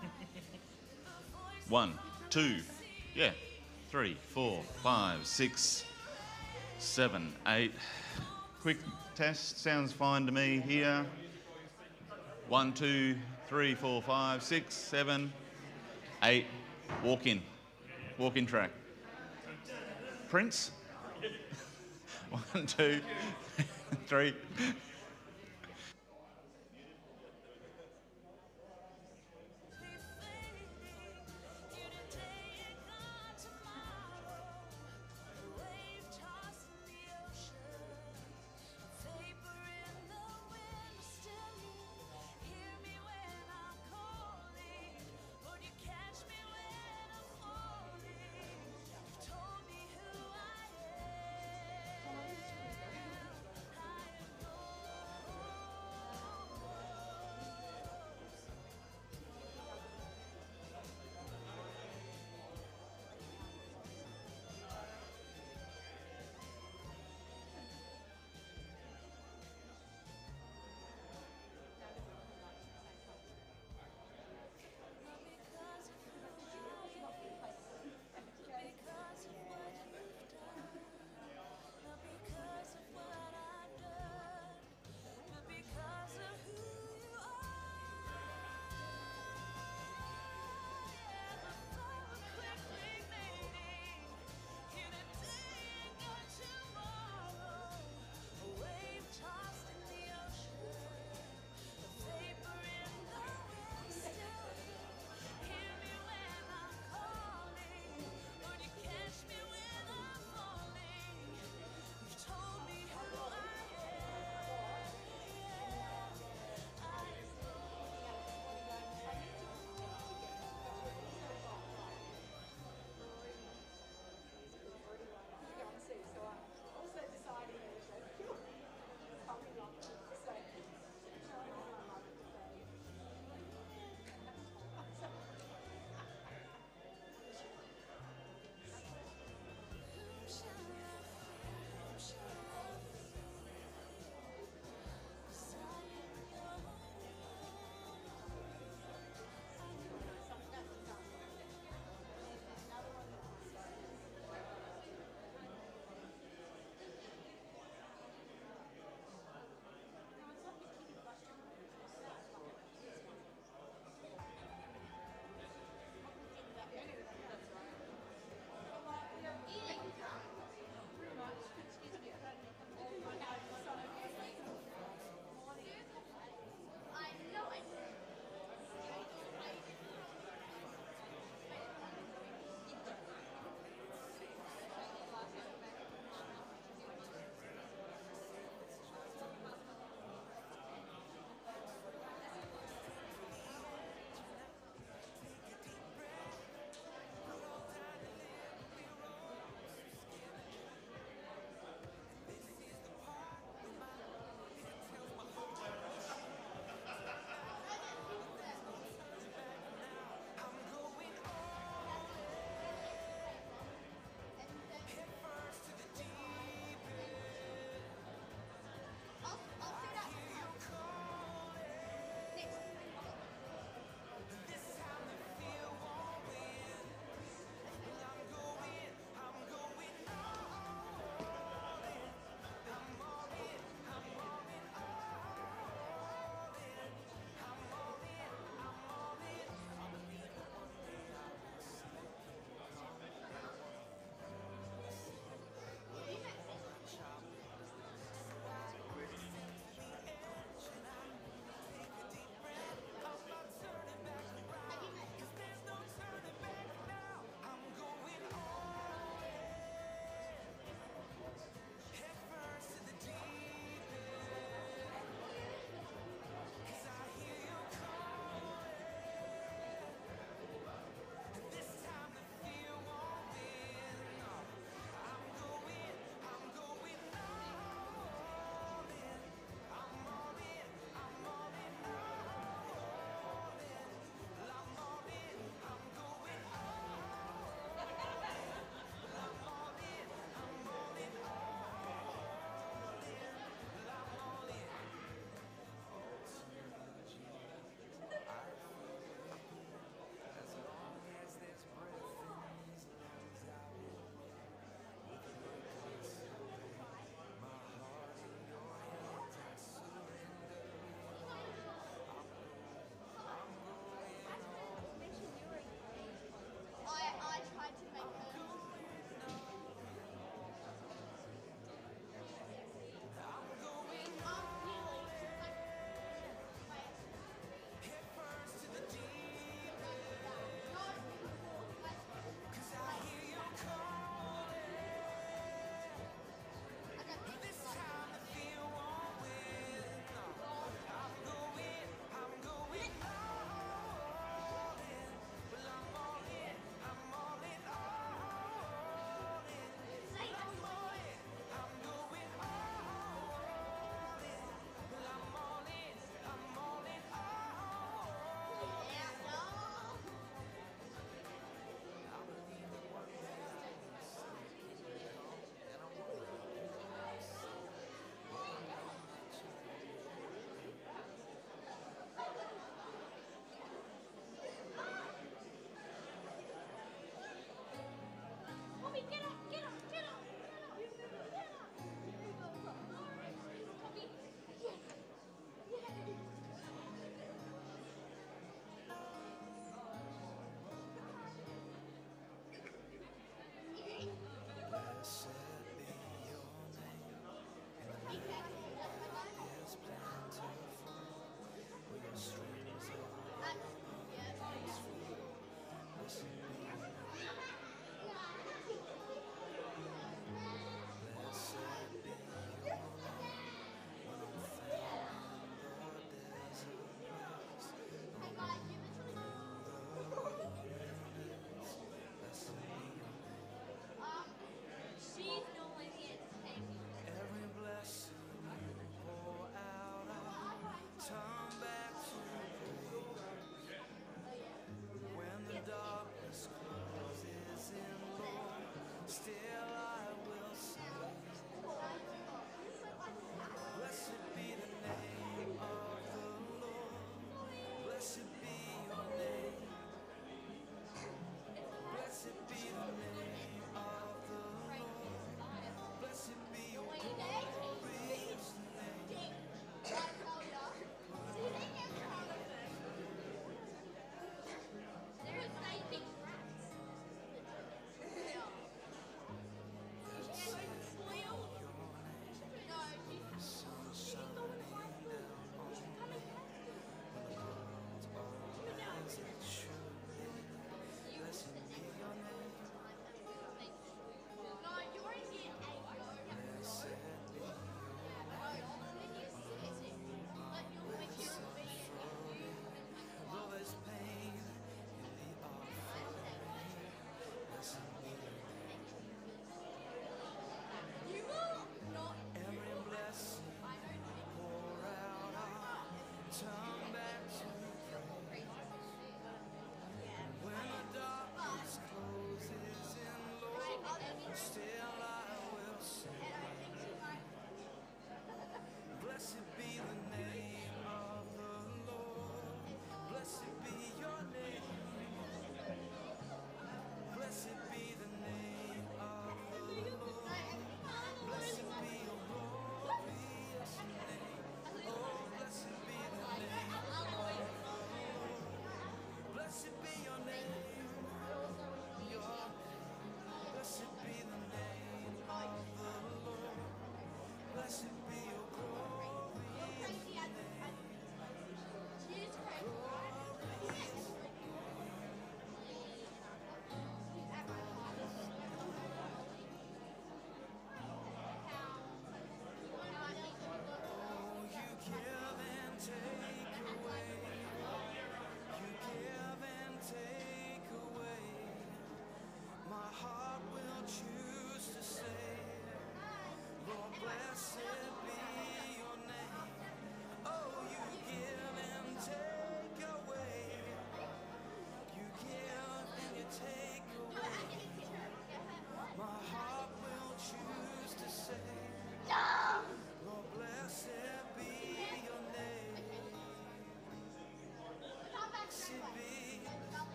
One, two, yeah. 3, 4, 5, 6, 7, 8. Quick test, sounds fine to me here. 1, 2, 3, 4, 5, 6, 7, 8. Walk in. Walk in track. Prince? 1, 2, 3.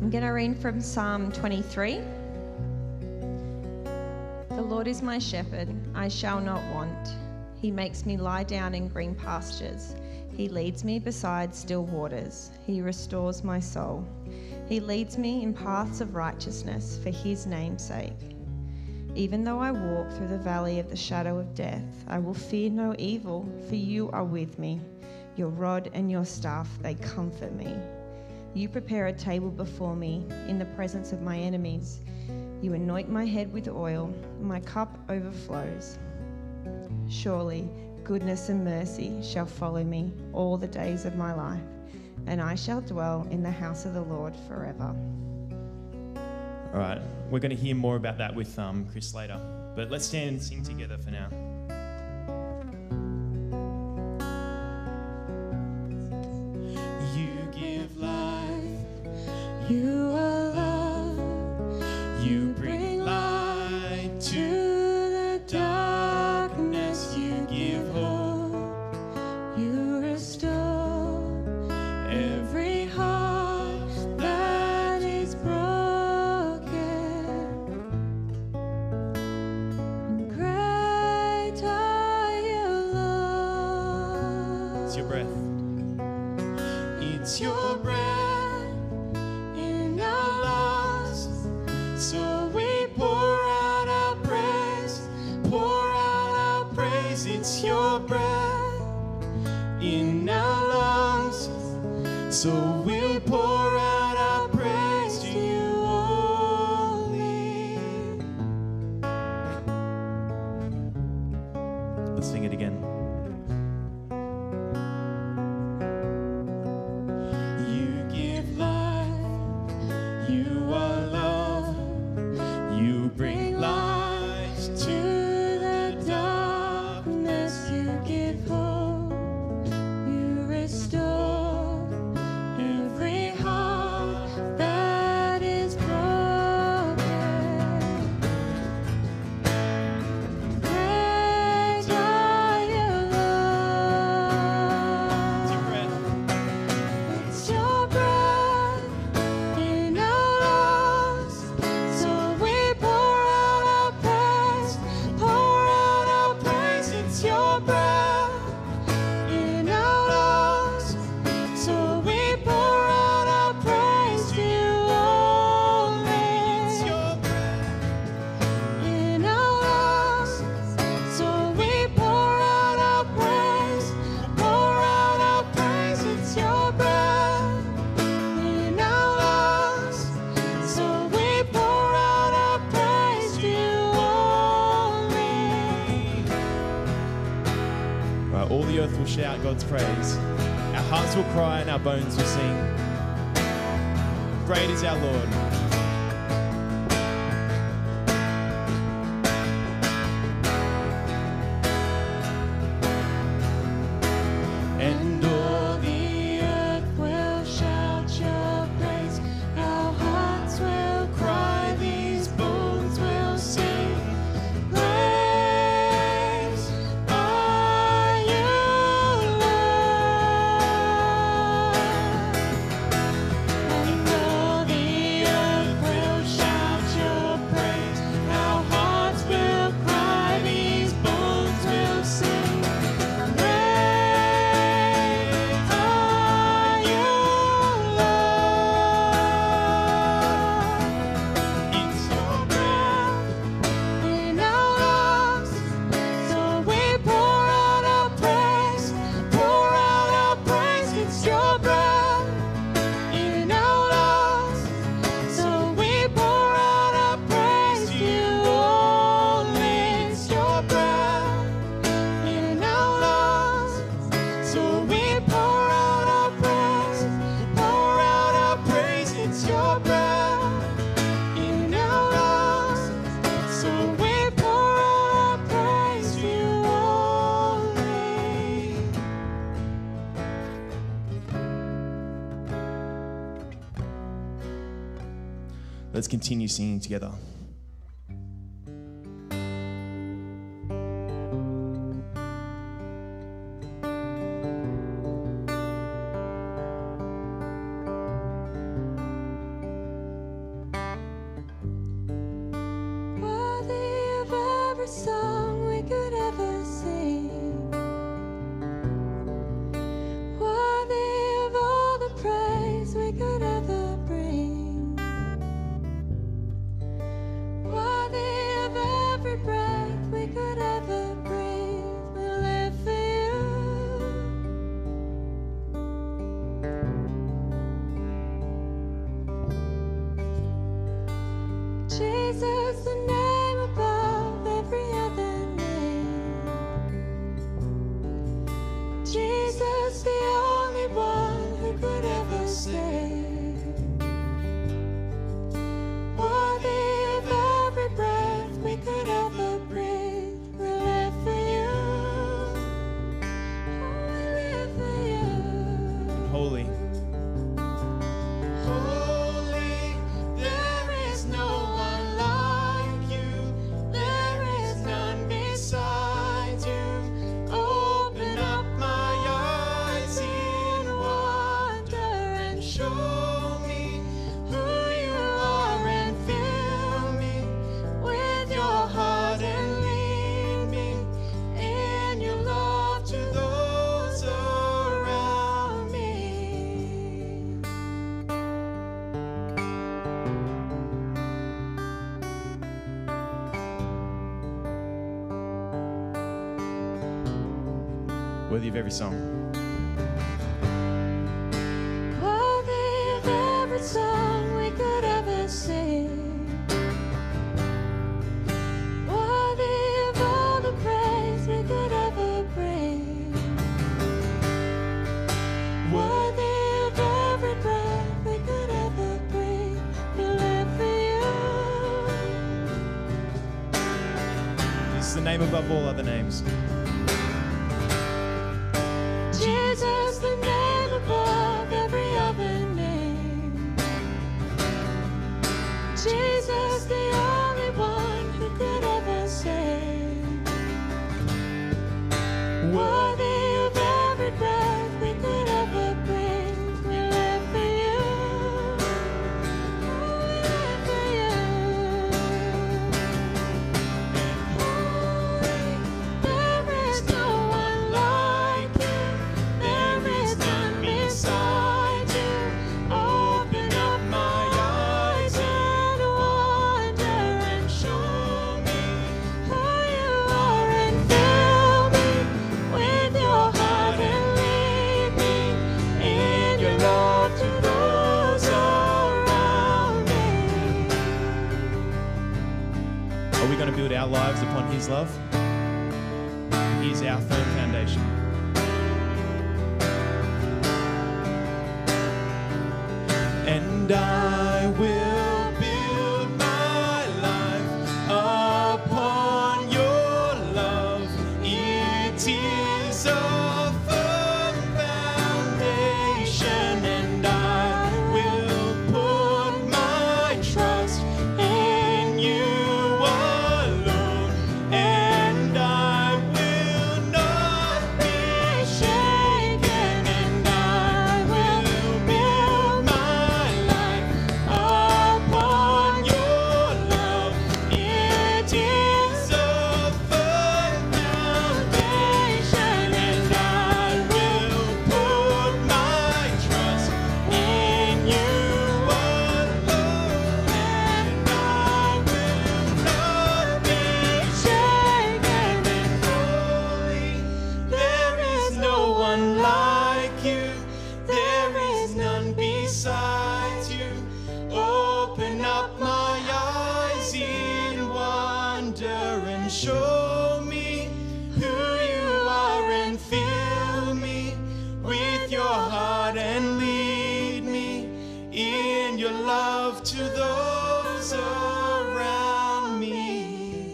I'm going to read from Psalm 23. The Lord is my shepherd, I shall not want. He makes me lie down in green pastures. He leads me beside still waters. He restores my soul. He leads me in paths of righteousness for his name's sake. Even though I walk through the valley of the shadow of death, I will fear no evil, for you are with me. Your rod and your staff, they comfort me. You prepare a table before me in the presence of my enemies. You anoint my head with oil, my cup overflows. Surely goodness and mercy shall follow me all the days of my life, and I shall dwell in the house of the Lord forever. All right, we're going to hear more about that with Chris later, but let's stand and sing together for now. You give life, you are love, you bring light to the darkness, you give hope, you restore every heart that is broken. And great are you, Lord. It's your breath. It's your breath in our lungs, so we pour out our praise, pour out our praise. It's your breath in our lungs, so we'll pour out our praise to you only. Let's sing it again. You give life, you are love, you bring light to the darkness, you give hope, you restore every heart that is broken. Great are you, Lord. It's your breath. It's your breath in our lungs, so we pour out our praise, pour out our praise. It's your breath in our lungs, so we pour out our praise to you only. It's your breath in our lungs, so we pour out our praise, pour out our praise. It's your breath in our lungs, so we pour out our praise to you only. Right, all the earth will shout God's praise. Our hearts will cry and our bones will sing. Great is our Lord. And all the earth will shout your praise. Our hearts will cry, these bones will sing. Praise are you, Lord. And all the earth will shout your praise. Our hearts will cry, these bones will sing. Let's continue singing together. Worthy of every song. Worthy of every song we could ever sing. Worthy of all the praise we could ever bring. Worthy of every breath we could ever breathe. We live for you. It's the name above all other names. Jesus, the name above every other name. Jesus, the only one who could ever save. Worthy of every breath we could ever bring. We live for you. Oh, we live for you. Holy, there is no one like you. There is none beside you. Open up my eyes and wonder and show me who you are and fill me with your heart and lead me in your love to those around me. Are we going to build our lives upon his love? He is our firm foundation. And I will build my life upon your love. It is a firm foundation, and I will put my trust in you alone, and I will not be shaken, and I will build my life upon your love. It is a firm foundation, and I will put my trust in you alone, and I will not be shaken and holy. There is no one like you. There is none besides you. Open up my eyes in wonder and show me who you are and fill me with your heart and lead me in your love to those around me.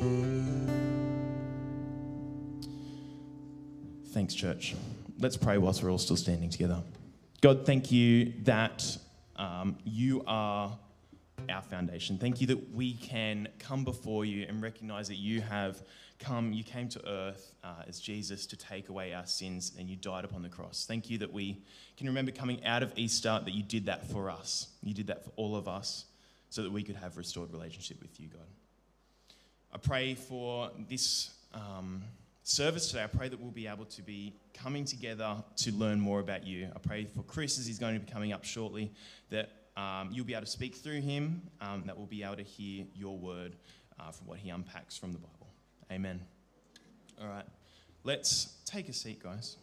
Thanks, church. Let's pray whilst we're all still standing together. God, thank you that you are our foundation. Thank you that we can come before you and recognize that you have come, you came to earth as Jesus to take away our sins, and you died upon the cross. Thank you that we can remember coming out of Easter that you did that for us. You did that for all of us so that we could have restored relationship with you, God. I pray for this service today. I pray that we'll be able to be coming together to learn more about you. I pray for Chris as he's going to be coming up shortly, that you'll be able to speak through him, that we'll be able to hear your word from what he unpacks from the Bible. Amen. All right, let's take a seat, guys.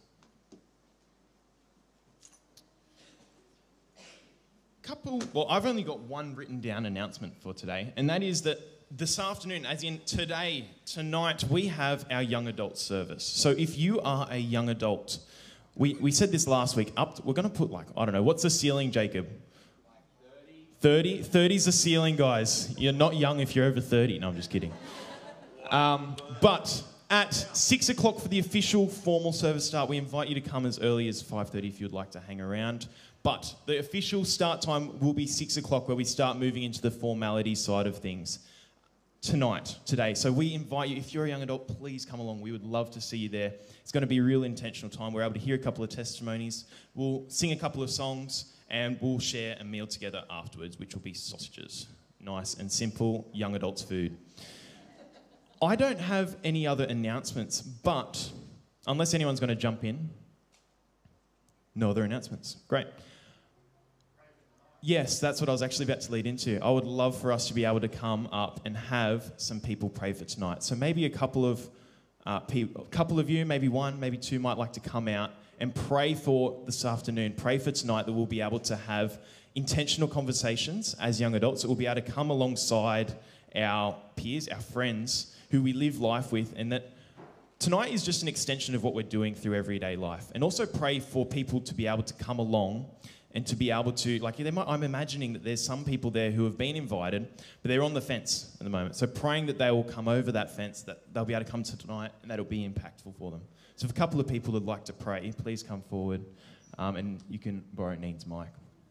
Well, I've only got one written down announcement for today, and that is that this afternoon, as in today, tonight, we have our young adult service. So if you are a young adult, we said this last week, we're going to put I don't know, what's the ceiling, Jacob? 30? 30's the ceiling, guys. You're not young if you're over 30. No, I'm just kidding. But at 6 o'clock for the official formal service start, we invite you to come as early as 5:30 if you'd like to hang around. But the official start time will be 6 o'clock, where we start moving into the formality side of things today. So we invite you, if you're a young adult, please come along. We would love to see you there. It's going to be a real intentional time. We're able to hear a couple of testimonies. We'll sing a couple of songs, and we'll share a meal together afterwards, which will be sausages. Nice and simple young adults food. I don't have any other announcements, but unless anyone's going to jump in. No other announcements. Great. Yes, that's what I was actually about to lead into. I would love for us to be able to come up and have some people pray for tonight. So maybe a couple of a couple of you, maybe one, maybe two, might like to come out and pray for this afternoon, pray for tonight, that we'll be able to have intentional conversations as young adults, that we'll be able to come alongside our peers, our friends, who we live life with, and that tonight is just an extension of what we're doing through everyday life. And also pray for people to be able to come along and to be able to, I'm imagining that there's some people there who have been invited, but they're on the fence at the moment. So praying that they will come over that fence, that they'll be able to come to tonight, and that'll be impactful for them. So if a couple of people would like to pray, please come forward, and you can borrow Neen's mic.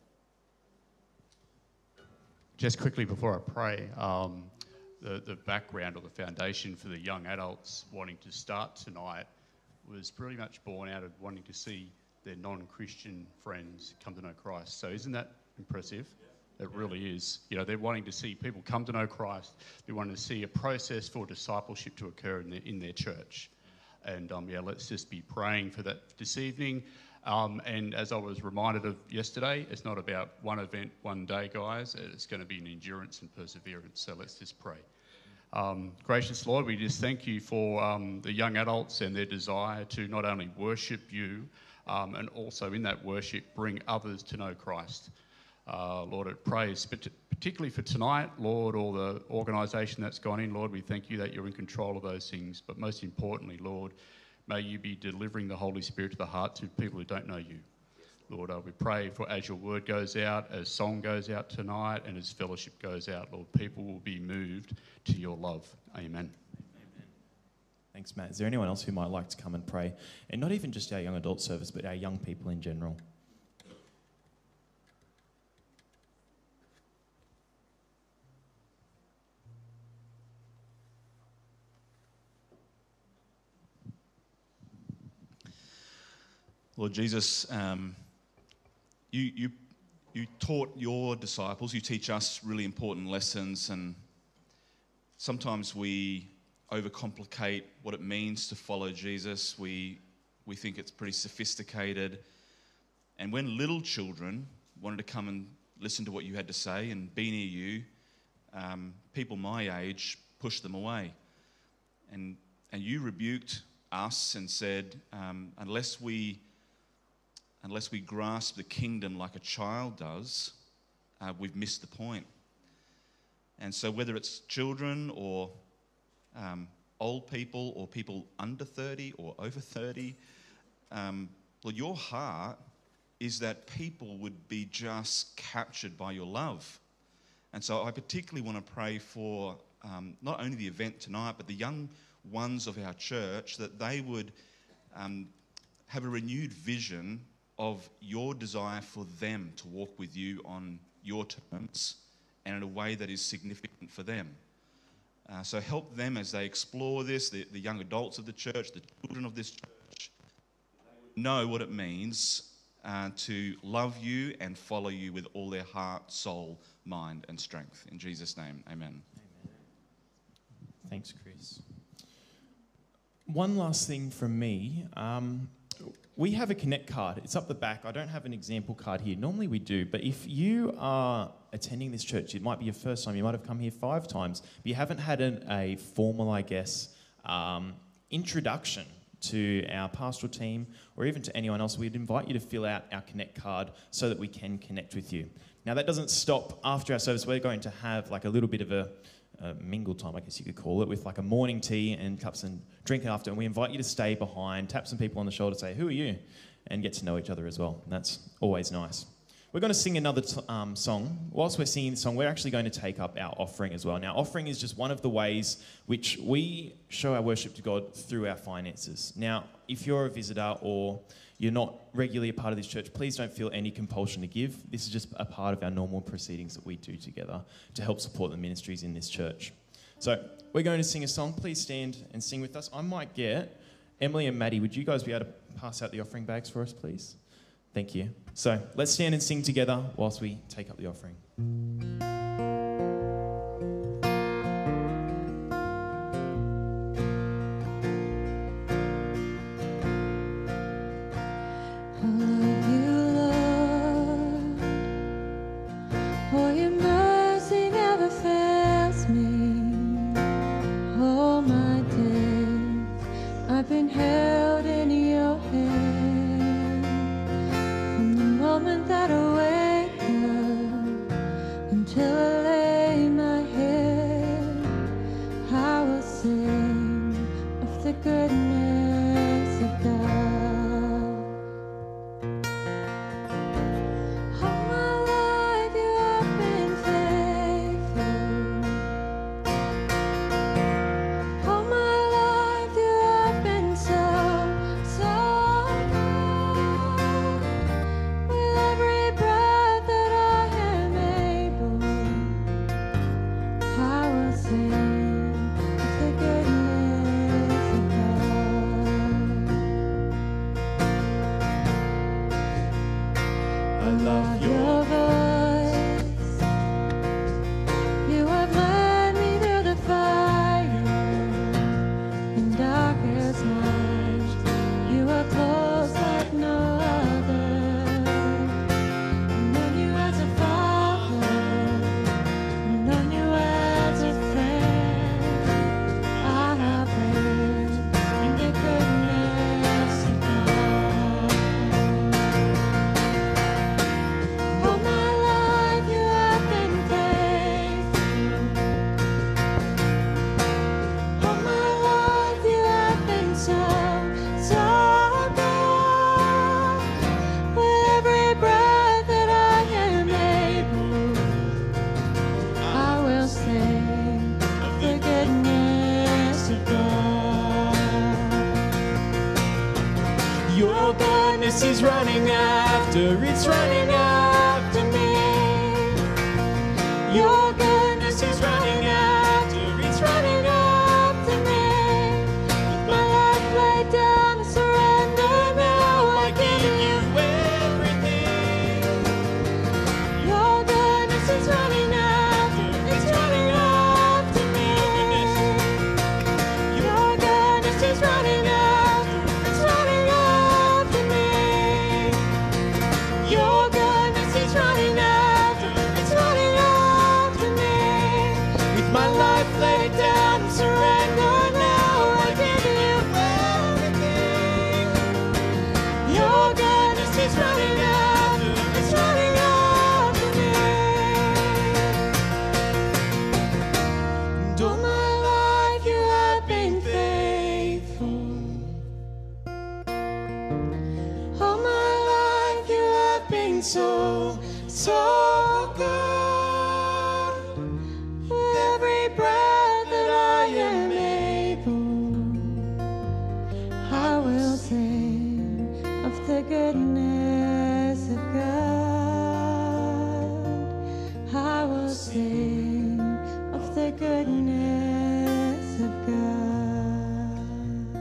Just quickly before I pray, the background or the foundation for the young adults wanting to start tonight was pretty much born out of wanting to see their non-Christian friends come to know Christ. So isn't that impressive? It really is. You know, they're wanting to see people come to know Christ. They're wanting to see a process for discipleship to occur in their church. And let's just be praying for that this evening. And as I was reminded of yesterday, it's not about one event, one day, guys. It's going to be an endurance and perseverance. So let's just pray. Gracious Lord, we just thank you for the young adults and their desire to not only worship you, and also in that worship bring others to know Christ. Lord, I pray particularly for tonight, Lord, all the organisation that's gone in, Lord, we thank you that you're in control of those things. But most importantly, Lord, may you be delivering the Holy Spirit to the hearts of people who don't know you. Lord, we pray for as your word goes out, as song goes out tonight, and as fellowship goes out, Lord, people will be moved to your love. Amen. Thanks, Matt. Is there anyone else who might like to come and pray? And not even just our young adult service, but our young people in general. Lord Jesus, you taught your disciples, you teach us really important lessons, and sometimes we overcomplicate what it means to follow Jesus. We think it's pretty sophisticated. And when little children wanted to come and listen to what you had to say and be near you, people my age pushed them away. And you rebuked us and said, unless we grasp the kingdom like a child does, we've missed the point. And so whether it's children or old people or people under 30 or over 30, Lord, your heart is that people would be just captured by your love. And so I particularly want to pray for not only the event tonight, but the young ones of our church, that they would have a renewed vision of your desire for them to walk with you on your terms and in a way that is significant for them. So help them as they explore this, the young adults of the church, the children of this church, know what it means to love you and follow you with all their heart, soul, mind and strength. In Jesus' name, amen. Thanks, Chris. One last thing from me. We have a Connect card. It's up the back. I don't have an example card here. Normally we do, but if you are attending this church, it might be your first time. You might have come here 5 times, but you haven't had a formal, I guess, introduction to our pastoral team or even to anyone else. We'd invite you to fill out our Connect card so that we can connect with you. Now, that doesn't stop after our service. We're going to have like a little bit of a mingle time, I guess you could call it, with like a morning tea and cups and drink after, and we invite you to stay behind, tap some people on the shoulder, say, who are you? And get to know each other as well. And that's always nice. We're going to sing another song. Whilst we're singing the song, we're actually going to take up our offering as well. Now, offering is just one of the ways which we show our worship to God through our finances. Now, if you're a visitor or you're not regularly a part of this church, please don't feel any compulsion to give. This is just a part of our normal proceedings that we do together to help support the ministries in this church. So we're going to sing a song. Please stand and sing with us. I might get Emily and Maddie, would you guys be able to pass out the offering bags for us, please? Thank you. So let's stand and sing together whilst we take up the offering. sing of the goodness of God. All my life you have been faithful. All my life you have been so good. With every breath that I am able, I will sing of the goodness of God. I love Your voice, you have led me through the fire in darkest night. You are close like no other. I've known you as a father, I've known you as a friend. I have lived in the goodness of God. All my life you have been faithful. All my life you have been so good. With every breath that I am able, I will sing of the goodness of God. Your goodness is running after, it's running after me. Your goodness is running after, it's running after me. With my life laid down, I surrender now. I give you everything. your goodness is running after, it's running after me. Your goodness is running after, it's running after me. Your goodness is running after, it's running after me. With my life laid down, Surrender now, I give you everything. Your goodness is running after, it's running after me. And all my life you have been faithful. All my life you have been so good. With every breath that I am able, I will sing of the goodness of God. I will sing of the goodness of God.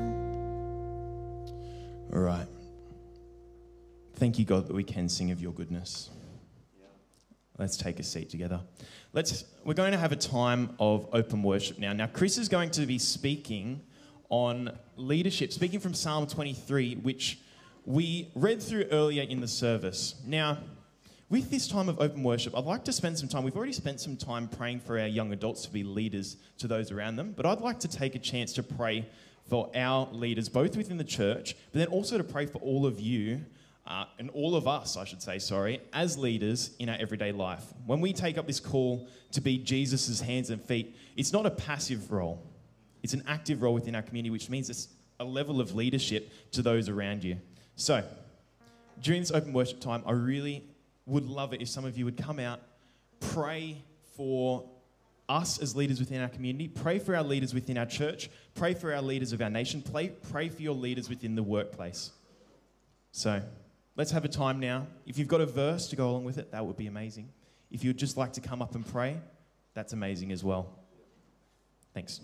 All right. Thank you, God, that we can sing of your goodness. Let's take a seat together. We're going to have a time of open worship now. Now, Chris is going to be speaking on leadership, speaking from Psalm 23, which we read through earlier in the service. Now, with this time of open worship, I'd like to spend some time. We've already spent some time praying for our young adults to be leaders to those around them, but I'd like to take a chance to pray for our leaders, both within the church, but then also to pray for all of you, and all of us, I should say, as leaders in our everyday life. When we take up this call to be Jesus' hands and feet, it's not a passive role. It's an active role within our community, which means it's a level of leadership to those around you. So, during this open worship time, I really would love it if some of you would come out, pray for us as leaders within our community, pray for our leaders within our church, pray for our leaders of our nation, pray for your leaders within the workplace. So, let's have a time now. If you've got a verse to go along with it, that would be amazing. If you'd just like to come up and pray, that's amazing as well. Thanks.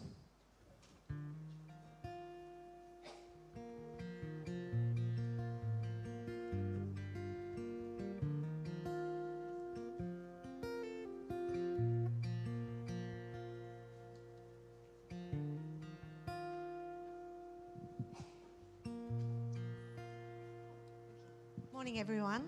Morning, everyone.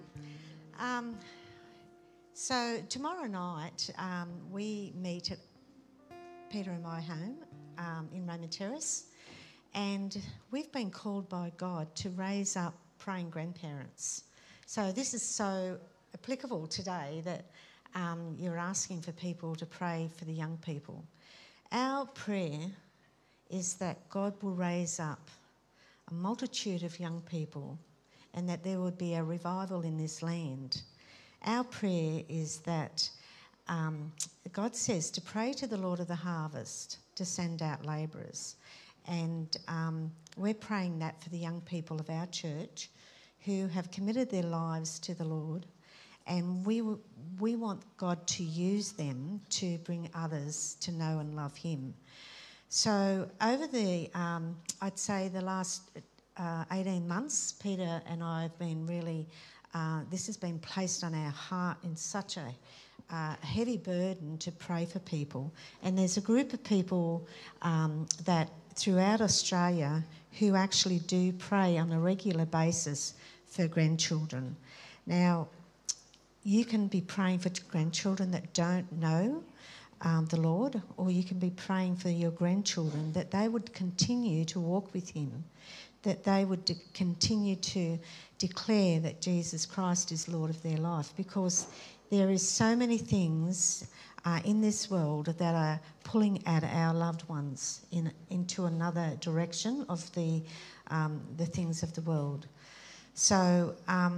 So tomorrow night we meet at Peter and my home in Raymond Terrace, and we've been called by God to raise up praying grandparents. So this is so applicable today that you're asking for people to pray for the young people. Our prayer is that God will raise up a multitude of young people and that there would be a revival in this land. Our prayer is that God says to pray to the Lord of the harvest to send out labourers. And we're praying that for the young people of our church who have committed their lives to the Lord. And we want God to use them to bring others to know and love him. So over the, I'd say the last 18 months, Peter and I have been really, this has been placed on our heart in such a heavy burden to pray for people. And there's a group of people that throughout Australia who actually do pray on a regular basis for grandchildren. Now, you can be praying for grandchildren that don't know the Lord, or you can be praying for your grandchildren that they would continue to walk with him, that they would continue to declare that Jesus Christ is Lord of their life, because there is so many things in this world that are pulling at our loved ones into another direction of the things of the world. So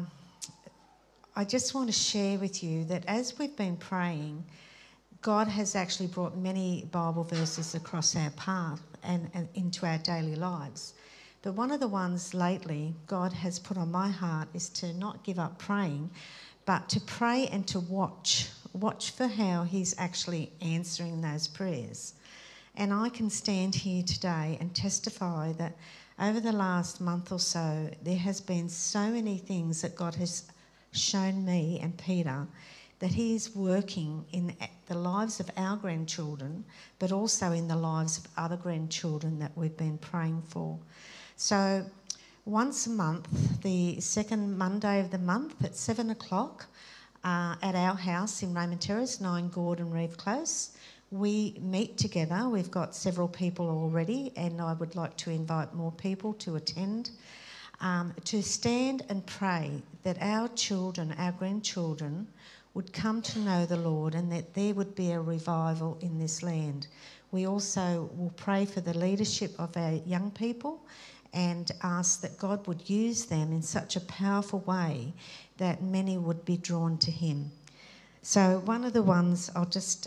I just want to share with you that as we've been praying, God has actually brought many Bible verses across our path and into our daily lives. But one of the ones lately God has put on my heart is to not give up praying, but to pray and to watch for how he's actually answering those prayers. And I can stand here today and testify that over the last month or so, there has been so many things that God has shown me and Peter that he is working in the lives of our grandchildren, but also in the lives of other grandchildren that we've been praying for. So once a month, the second Monday of the month at 7 o'clock at our house in Raymond Terrace, 9 Gordon Reeve Close, we meet together. We've got several people already, and I would like to invite more people to attend, to stand and pray that our children, our grandchildren, would come to know the Lord and that there would be a revival in this land. We also will pray for the leadership of our young people and ask that God would use them in such a powerful way that many would be drawn to him. So one of the ones, I'll just...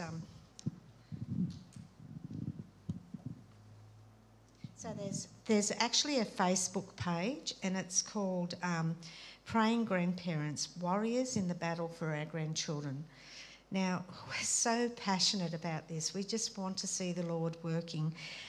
So there's actually a Facebook page, and it's called Praying Grandparents, Warriors in the Battle for Our Grandchildren. Now, we're so passionate about this. We just want to see the Lord working.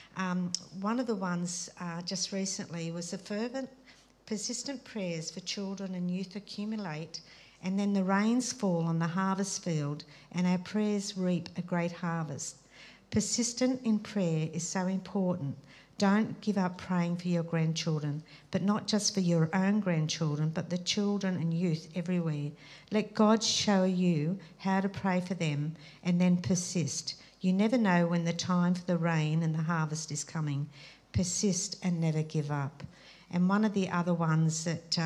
One of the ones just recently was the fervent, persistent prayers for children and youth accumulate, and then the rains fall on the harvest field, and our prayers reap a great harvest. Persistent in prayer is so important. Don't give up praying for your grandchildren, but not just for your own grandchildren, but the children and youth everywhere. Let God show you how to pray for them and then persist. You never know when the time for the rain and the harvest is coming. Persist and never give up. And one of the other ones that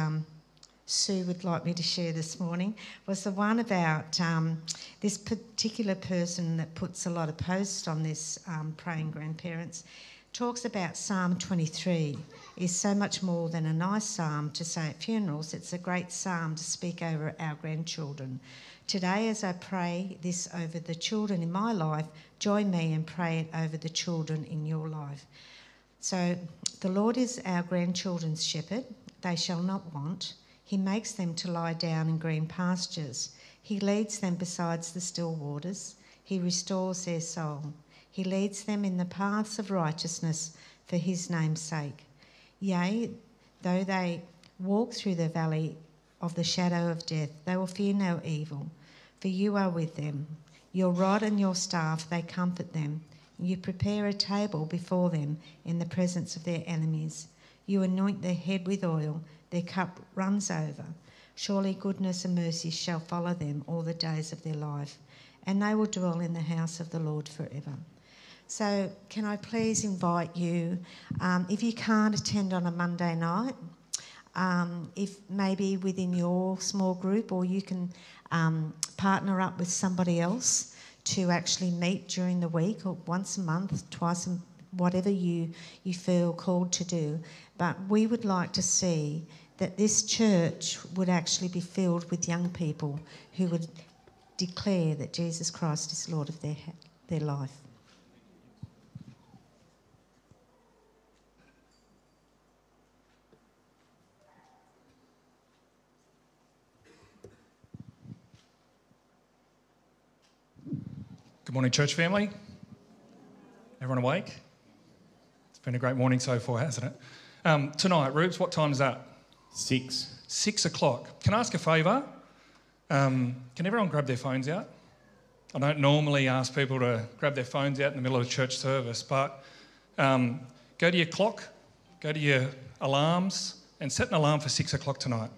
Sue would like me to share this morning was the one about this particular person that puts a lot of posts on this Praying Grandparents. Talks about Psalm 23 is so much more than a nice psalm to say at funerals. It's a great psalm to speak over our grandchildren. Today, as I pray this over the children in my life, join me and pray it over the children in your life. So, the Lord is our grandchildren's shepherd. They shall not want. He makes them to lie down in green pastures. He leads them beside the still waters. He restores their soul. He leads them in the paths of righteousness for his name's sake. Yea, though they walk through the valley of the shadow of death, they will fear no evil, for you are with them. Your rod and your staff, they comfort them. You prepare a table before them in the presence of their enemies. You anoint their head with oil, their cup runs over. Surely goodness and mercy shall follow them all the days of their life, and they will dwell in the house of the Lord forever. So can I please invite you, if you can't attend on a Monday night, if maybe within your small group, or you can partner up with somebody else to actually meet during the week, or once a month, twice whatever you feel called to do. But we would like to see that this church would actually be filled with young people who would declare that Jesus Christ is Lord of their life. Good morning, church family. Everyone awake? It's been a great morning so far, hasn't it? Tonight, Rubes, what time is that? 6. 6 o'clock. Can I ask a favour? Can everyone grab their phones out? I don't normally ask people to grab their phones out in the middle of a church service, but go to your clock, go to your alarms, and set an alarm for 6 o'clock tonight.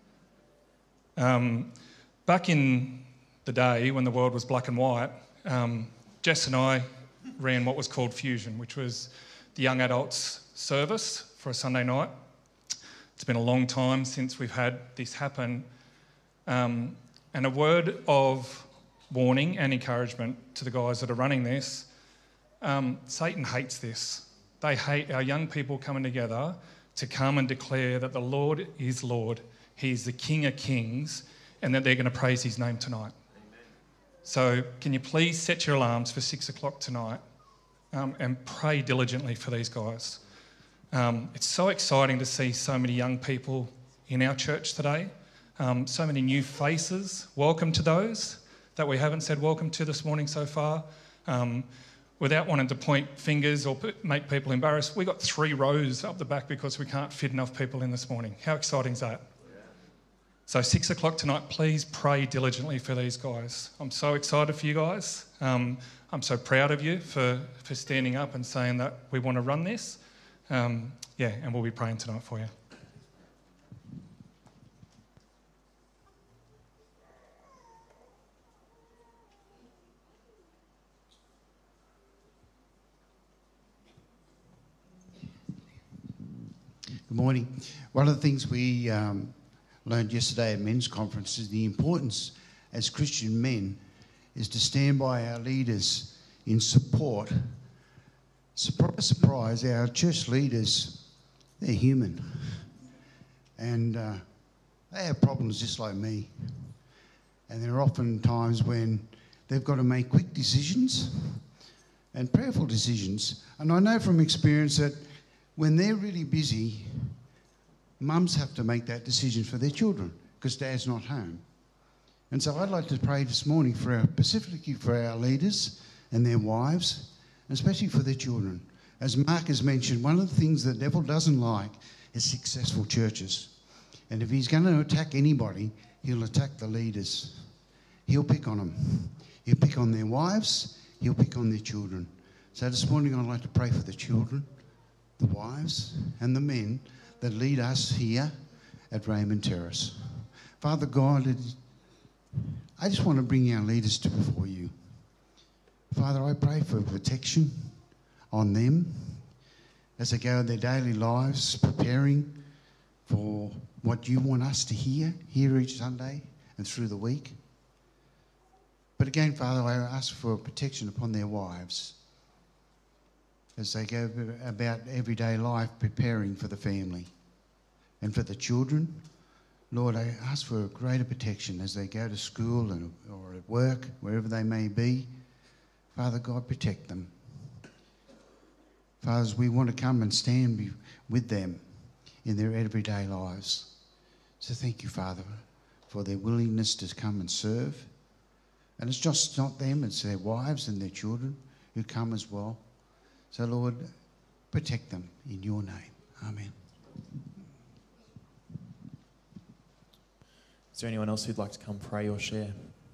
Back in the day when the world was black and white, Jess and I ran what was called Fusion, which was the young adults service for a Sunday night. It's been a long time since we've had this happen. And a word of warning and encouragement to the guys that are running this. Satan hates this. They hate our young people coming together to come and declare that the Lord is Lord, He is the King of Kings, and that they're going to praise His name tonight. So can you please set your alarms for 6 o'clock tonight and pray diligently for these guys. It's so exciting to see so many young people in our church today, so many new faces. Welcome to those that we haven't said welcome to this morning so far. Without wanting to point fingers or make people embarrassed, we got 3 rows up the back because we can't fit enough people in this morning. How exciting is that? So 6 o'clock tonight, please pray diligently for these guys. I'm so excited for you guys. I'm so proud of you for standing up and saying that we want to run this. And we'll be praying tonight for you. Good morning. One of the things we learned yesterday at men's conference is the importance as Christian men is to stand by our leaders in support. Surprise, surprise, our church leaders, they're human. And they have problems just like me. And there are often times when they've got to make quick decisions and prayerful decisions. And I know from experience that when they're really busy, mums have to make that decision for their children because dad's not home. And so I'd like to pray this morning specifically for our leaders and their wives, and especially for their children. As Mark has mentioned, one of the things the devil doesn't like is successful churches. And if he's going to attack anybody, he'll attack the leaders. He'll pick on them. He'll pick on their wives. He'll pick on their children. So this morning I'd like to pray for the children, the wives and the men that lead us here at Raymond Terrace. Father God, I just want to bring our leaders before you. Father, I pray for protection on them as they go their daily lives, preparing for what you want us to hear each Sunday and through the week. But again, Father, I ask for protection upon their wives as they go about everyday life preparing for the family. And for the children, Lord, I ask for a greater protection as they go to school or at work, wherever they may be. Father God, protect them. Fathers, we want to come and stand with them in their everyday lives. So thank you, Father, for their willingness to come and serve. And it's just not them, it's their wives and their children who come as well. So, Lord, protect them in your name. Amen. Is there anyone else who'd like to come pray or share?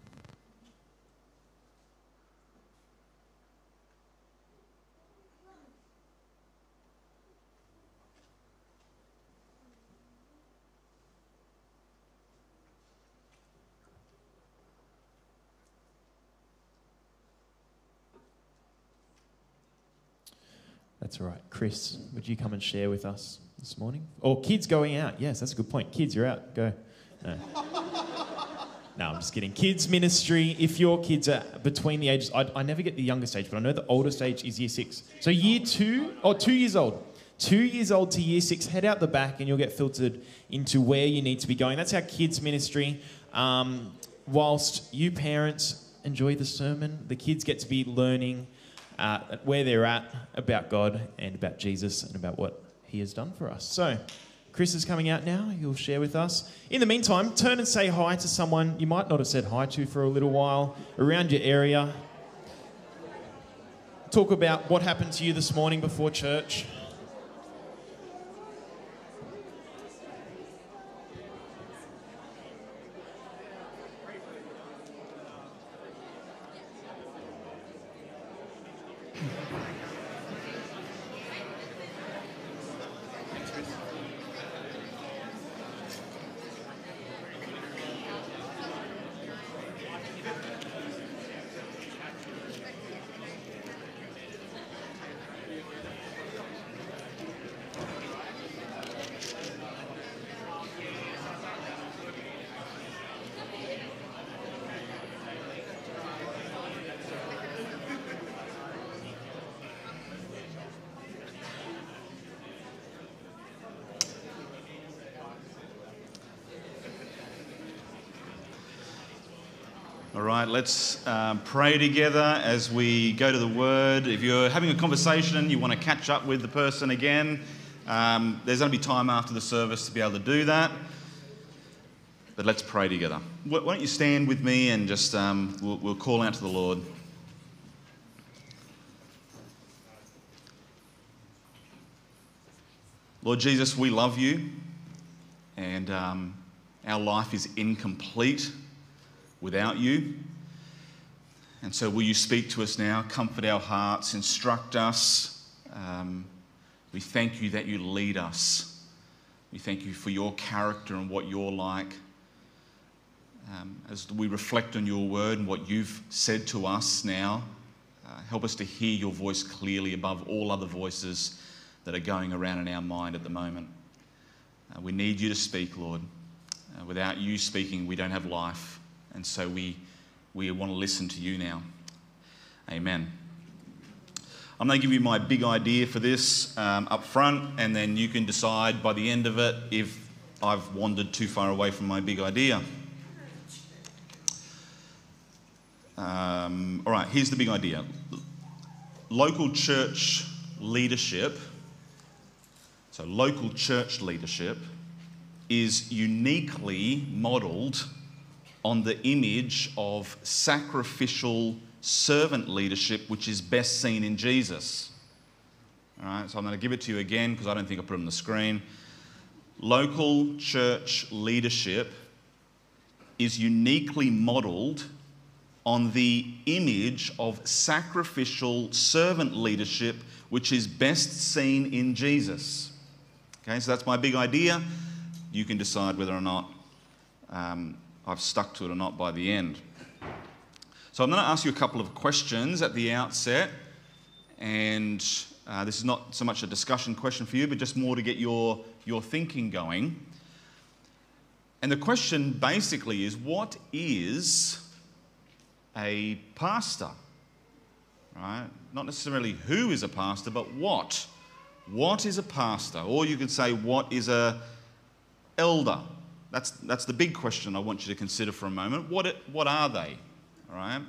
That's all right. Chris, would you come and share with us this morning? Or kids going out. Yes, that's a good point. Kids, you're out. Go. No. No, I'm just kidding. Kids ministry, if your kids are between the ages, I never get the youngest age, but I know the oldest age is year 6. So year 2, or 2 years old. 2 years old to year 6, head out the back and you'll get filtered into where you need to be going. That's our kids ministry. Whilst you parents enjoy the sermon, the kids get to be learning where they're at about God and about Jesus and about what he has done for us. So Chris is coming out now. He'll share with us. In the meantime, turn and say hi to someone you might not have said hi to for a little while around your area. Talk about what happened to you this morning before church. All right, let's pray together as we go to the Word. If you're having a conversation and you want to catch up with the person again, there's going to be time after the service to be able to do that. But let's pray together. Why don't you stand with me and just we'll call out to the Lord. Lord Jesus, we love you, and our life is incomplete without you. And so will you speak to us now, comfort our hearts, instruct us. We thank you that you lead us. We thank you for your character and what you're like. As we reflect on your word and what you've said to us now, help us to hear your voice clearly above all other voices that are going around in our mind at the moment. We need you to speak, Lord. Without you speaking, we don't have life. And so we want to listen to you now. Amen. I'm going to give you my big idea for this up front, and then you can decide by the end of it if I've wandered too far away from my big idea. All right, here's the big idea. Local church leadership, so local church leadership is uniquely modelled on the image of sacrificial servant leadership, which is best seen in Jesus. All right, so I'm going to give it to you again because I don't think I put it on the screen. Local church leadership is uniquely modelled on the image of sacrificial servant leadership, which is best seen in Jesus. Okay, so that's my big idea. You can decide whether or not I've stuck to it or not by the end. So I'm going to ask you a couple of questions at the outset, and this is not so much a discussion question for you, but just more to get your thinking going. And the question basically is, what is a pastor? Right? Not necessarily who is a pastor, but what. What is a pastor? Or you could say, what is an elder? That's the big question I want you to consider for a moment. What are they? All right.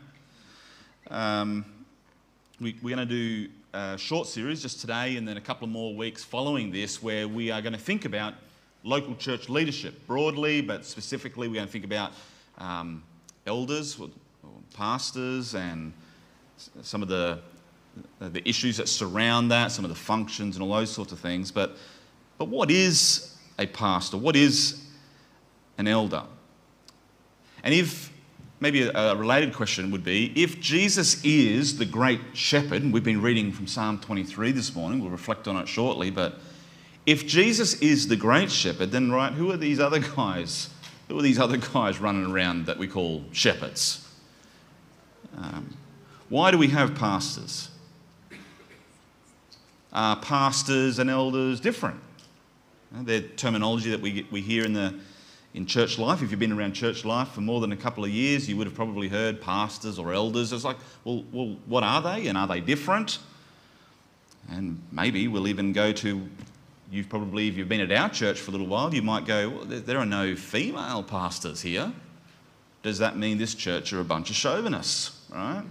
We're going to do a short series just today and then a couple of more weeks following this where we are going to think about local church leadership broadly, but specifically we're going to think about elders or pastors and some of the issues that surround that, some of the functions and all those sorts of things. But what is a pastor? What is an elder? And if maybe a related question would be, if Jesus is the great shepherd, and we've been reading from Psalm 23 this morning, we'll reflect on it shortly, but if Jesus is the great shepherd, then right, who are these other guys? Who are these other guys running around that we call shepherds? Why do we have pastors? Are pastors and elders different? They're terminology that we hear in in church life. If you've been around church life for more than a couple of years, you would have probably heard pastors or elders. It's like, well, what are they, and are they different? And maybe we'll even go to, if you've been at our church for a little while, you might go, well, there are no female pastors here. Does that mean this church are a bunch of chauvinists, right?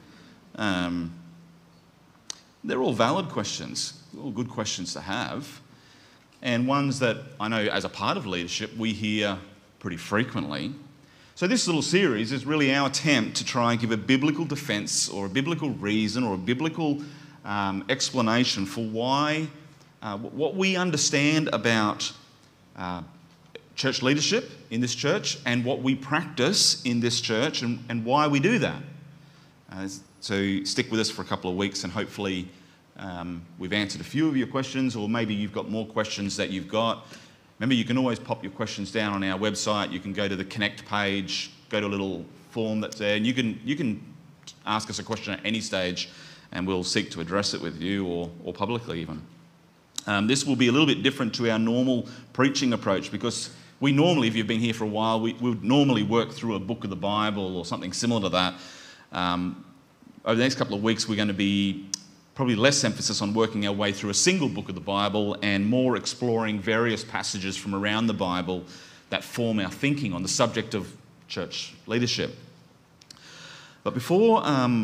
They're all valid questions, all good questions to have, and ones that I know as a part of leadership we hear pretty frequently. So this little series is really our attempt to try and give a biblical defence or a biblical reason or a biblical explanation for why, what we understand about church leadership in this church and what we practice in this church and why we do that. So stick with us for a couple of weeks and hopefully we've answered a few of your questions, or maybe you've got more questions that you've got. Remember, you can always pop your questions down on our website. You can go to the Connect page, go to a little form that's there, and you can ask us a question at any stage and we'll seek to address it with you or publicly even. This will be a little bit different to our normal preaching approach, because we normally, if you've been here for a while, we would normally work through a book of the Bible or something similar to that. Over the next couple of weeks, we're going to be probably less emphasis on working our way through a single book of the Bible and more exploring various passages from around the Bible that form our thinking on the subject of church leadership. But before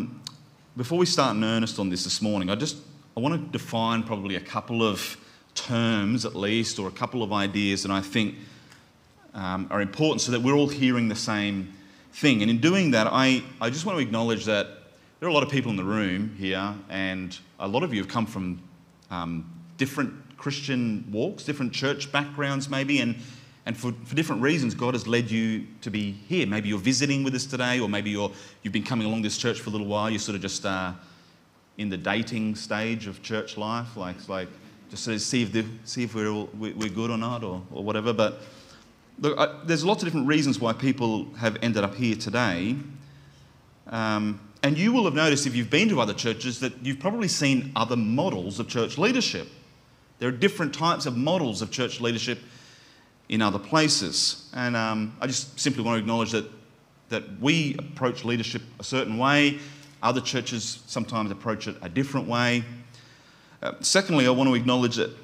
we start in earnest on this morning, I want to define probably a couple of terms at least, or a couple of ideas that I think are important so that we're all hearing the same thing. And in doing that, I just want to acknowledge that there are a lot of people in the room here, and a lot of you have come from different Christian walks, different church backgrounds maybe, and for different reasons God has led you to be here. Maybe you're visiting with us today, or maybe you've been coming along this church for a little while. You're sort of just in the dating stage of church life, like just sort of see if we're good or not, or whatever. But look, there's lots of different reasons why people have ended up here today. And you will have noticed, if you've been to other churches, that you've probably seen other models of church leadership. There are different types of models of church leadership in other places. And I just simply want to acknowledge that we approach leadership a certain way. Other churches sometimes approach it a different way. Secondly, I want to acknowledge that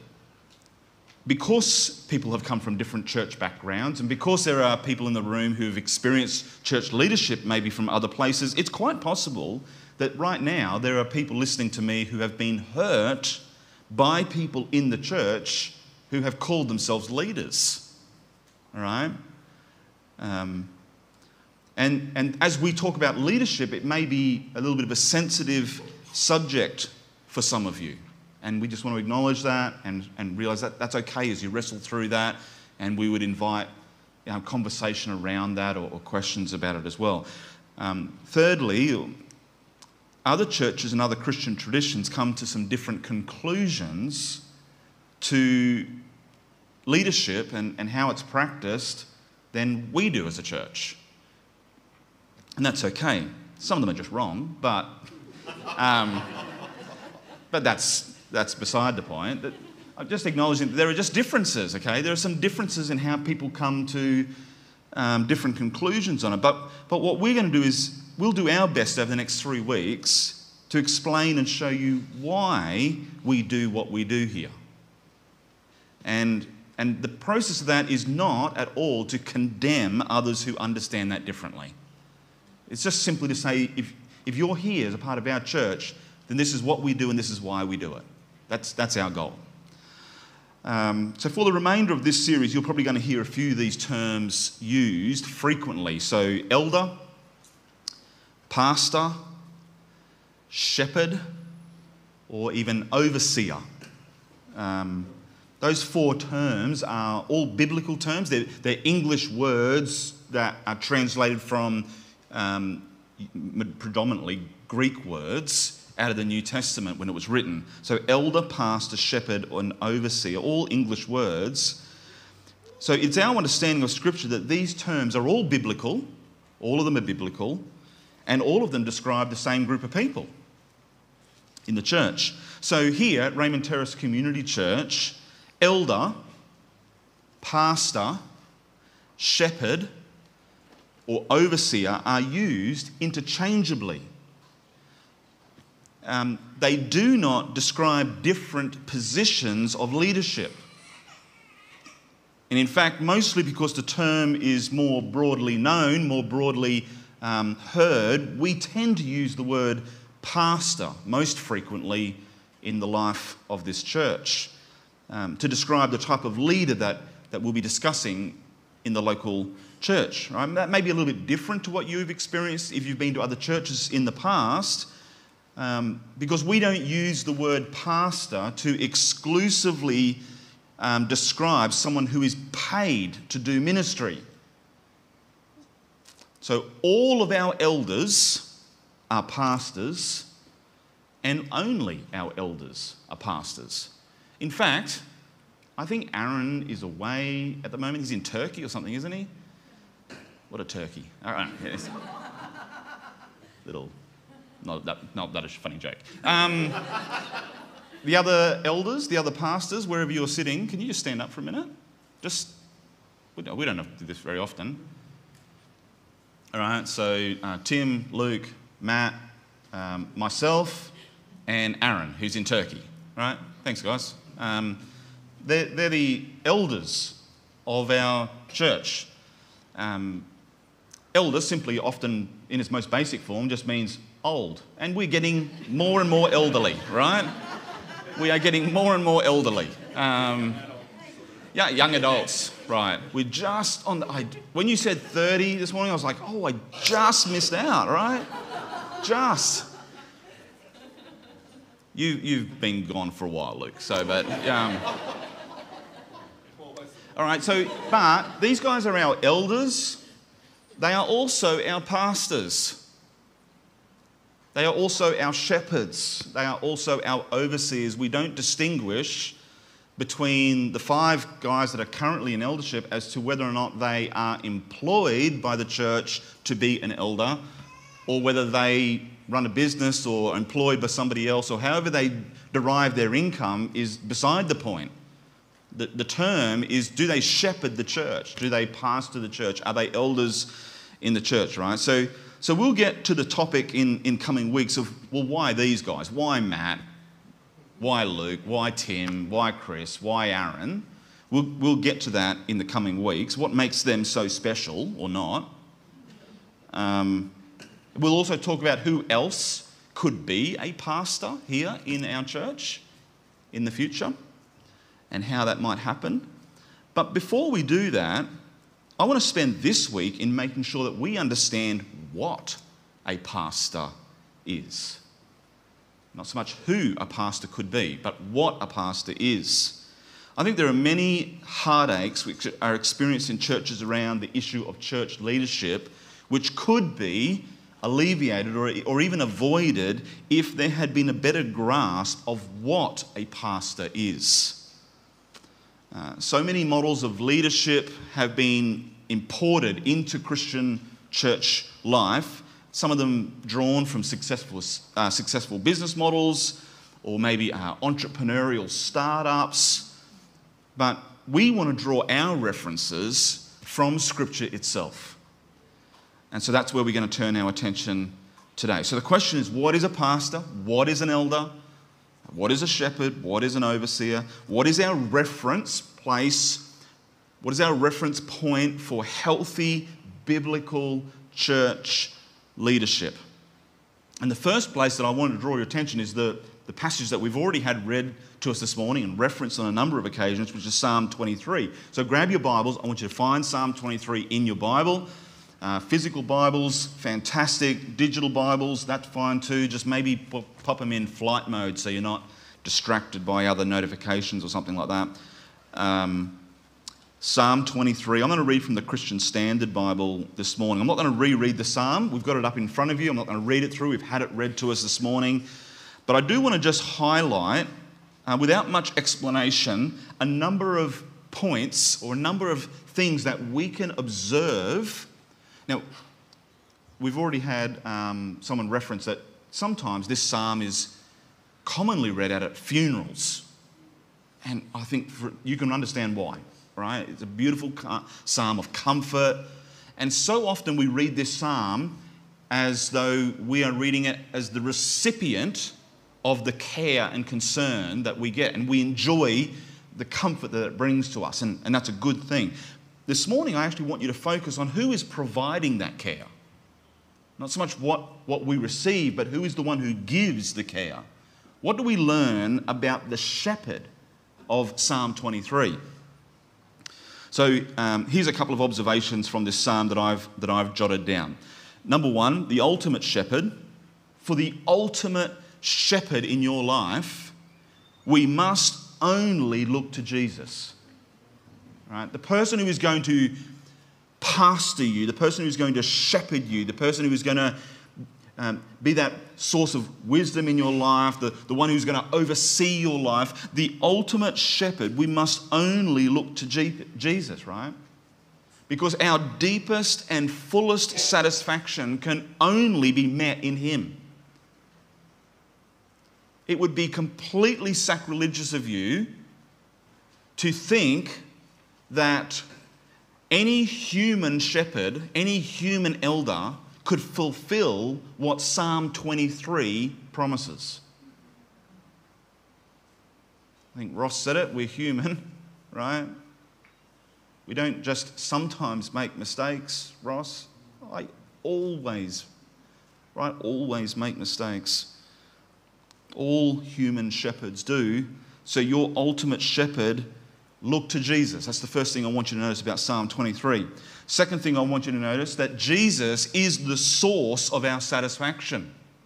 because people have come from different church backgrounds, and because there are people in the room who have experienced church leadership maybe from other places, it's quite possible that right now there are people listening to me who have been hurt by people in the church who have called themselves leaders. All right? And as we talk about leadership, it may be a little bit of a sensitive subject for some of you. And we just want to acknowledge that and realise that that's okay as you wrestle through that. And we would invite conversation around that or questions about it as well. Thirdly, other churches and other Christian traditions come to some different conclusions to leadership and how it's practiced than we do as a church. And that's okay. Some of them are just wrong, but that's beside the point. I'm just acknowledging that there are just differences, okay? There are some differences in how people come to different conclusions on it. But what we're going to do is we'll do our best over the next 3 weeks to explain and show you why we do what we do here. And the process of that is not at all to condemn others who understand that differently. It's just simply to say, if you're here as a part of our church, then this is what we do and this is why we do it. That's our goal. So for the remainder of this series, you're probably going to hear a few of these terms used frequently. So elder, pastor, shepherd, or even overseer. Those 4 terms are all biblical terms. They're English words that are translated from predominantly Greek words out of the New Testament when it was written. So elder, pastor, shepherd, and overseer, all English words. So it's our understanding of Scripture that these terms are all biblical, all of them are biblical, and all of them describe the same group of people in the church. So here at Raymond Terrace Community Church, elder, pastor, shepherd or overseer are used interchangeably. They do not describe different positions of leadership. And in fact, mostly because the term is more broadly known, more broadly heard, we tend to use the word pastor most frequently in the life of this church to describe the type of leader that we'll be discussing in the local church. Right? That may be a little bit different to what you've experienced if you've been to other churches in the past, because we don't use the word pastor to exclusively describe someone who is paid to do ministry. So all of our elders are pastors, and only our elders are pastors. In fact, I think Aaron is away at the moment. He's in Turkey or something, isn't he? What a turkey. All right. Yes. Not that a funny joke. The other elders, the other pastors, wherever you're sitting, can you just stand up for a minute? We don't have to do this very often. All right, so Tim, Luke, Matt, myself, and Aaron, who's in Turkey. All right, thanks, guys. They're the elders of our church. Elder simply, often in its most basic form, just means old. And we're getting more and more elderly, right? We are getting more and more elderly. Yeah, young adults, right. We're just on when you said 30 this morning, I was like, oh, I just missed out, right? Just. You've been gone for a while, Luke, but... all right, but these guys are our elders. They are also our pastors. They are also our shepherds. They are also our overseers. We don't distinguish between the 5 guys that are currently in eldership as to whether or not they are employed by the church to be an elder, or whether they run a business or are employed by somebody else, or however they derive their income is beside the point. The term is, do they shepherd the church? Do they pastor the church? Are they elders in the church, right? So we'll get to the topic in coming weeks of, well, why these guys? Why Matt? Why Luke? Why Tim? Why Chris? Why Aaron? We'll get to that in the coming weeks. What makes them so special or not? We'll also talk about who else could be a pastor here in our church in the future and how that might happen. But before we do that, I want to spend this week in making sure that we understand what a pastor is. Not so much who a pastor could be, but what a pastor is. I think there are many heartaches which are experienced in churches around the issue of church leadership, which could be alleviated or even avoided if there had been a better grasp of what a pastor is. So many models of leadership have been imported into Christian church life, some of them drawn from successful business models or maybe entrepreneurial startups. But we want to draw our references from Scripture itself. And so that's where we're going to turn our attention today. So the question is, what is a pastor? What is an elder? What is a shepherd? What is an overseer? What is our reference place? What is our reference point for healthy biblical church leadership? And the first place that I want to draw your attention is the passage that we've already had read to us this morning and referenced on a number of occasions, which is Psalm 23. So grab your Bibles. I want you to find Psalm 23 in your Bible. Physical Bibles, fantastic. Digital Bibles, that's fine too. Just maybe pop them in flight mode so you're not distracted by other notifications or something like that. Psalm 23. I'm going to read from the Christian Standard Bible this morning. I'm not going to reread the psalm. We've got it up in front of you. I'm not going to read it through. We've had it read to us this morning. But I do want to just highlight, without much explanation, a number of points or a number of things that we can observe. Now, we've already had someone reference that sometimes this psalm is commonly read at funerals. And I think you can understand why. right? It's a beautiful psalm of comfort. And so often we read this psalm as though we are reading it as the recipient of the care and concern that we get. And we enjoy the comfort that it brings to us. And that's a good thing. This morning, I actually want you to focus on who is providing that care. Not so much what we receive, but who is the one who gives the care. What do we learn about the shepherd of Psalm 23? So here's a couple of observations from this psalm that I've jotted down. Number one, the ultimate shepherd. For the ultimate shepherd in your life, we must only look to Jesus. Right? The person who is going to pastor you, the person who's going to shepherd you, the person who is going to be that source of wisdom in your life, the one who's going to oversee your life, the ultimate shepherd, we must only look to Jesus, right? Because our deepest and fullest satisfaction can only be met in Him. It would be completely sacrilegious of you to think that any human shepherd, any human elder could fulfill what Psalm 23 promises. I think Ross said it, we're human, right? We don't just sometimes make mistakes, Ross. I always make mistakes. All human shepherds do. So your ultimate shepherd, look to Jesus. That's the first thing I want you to notice about Psalm 23. Second thing I want you to notice, that Jesus is the source of our satisfaction.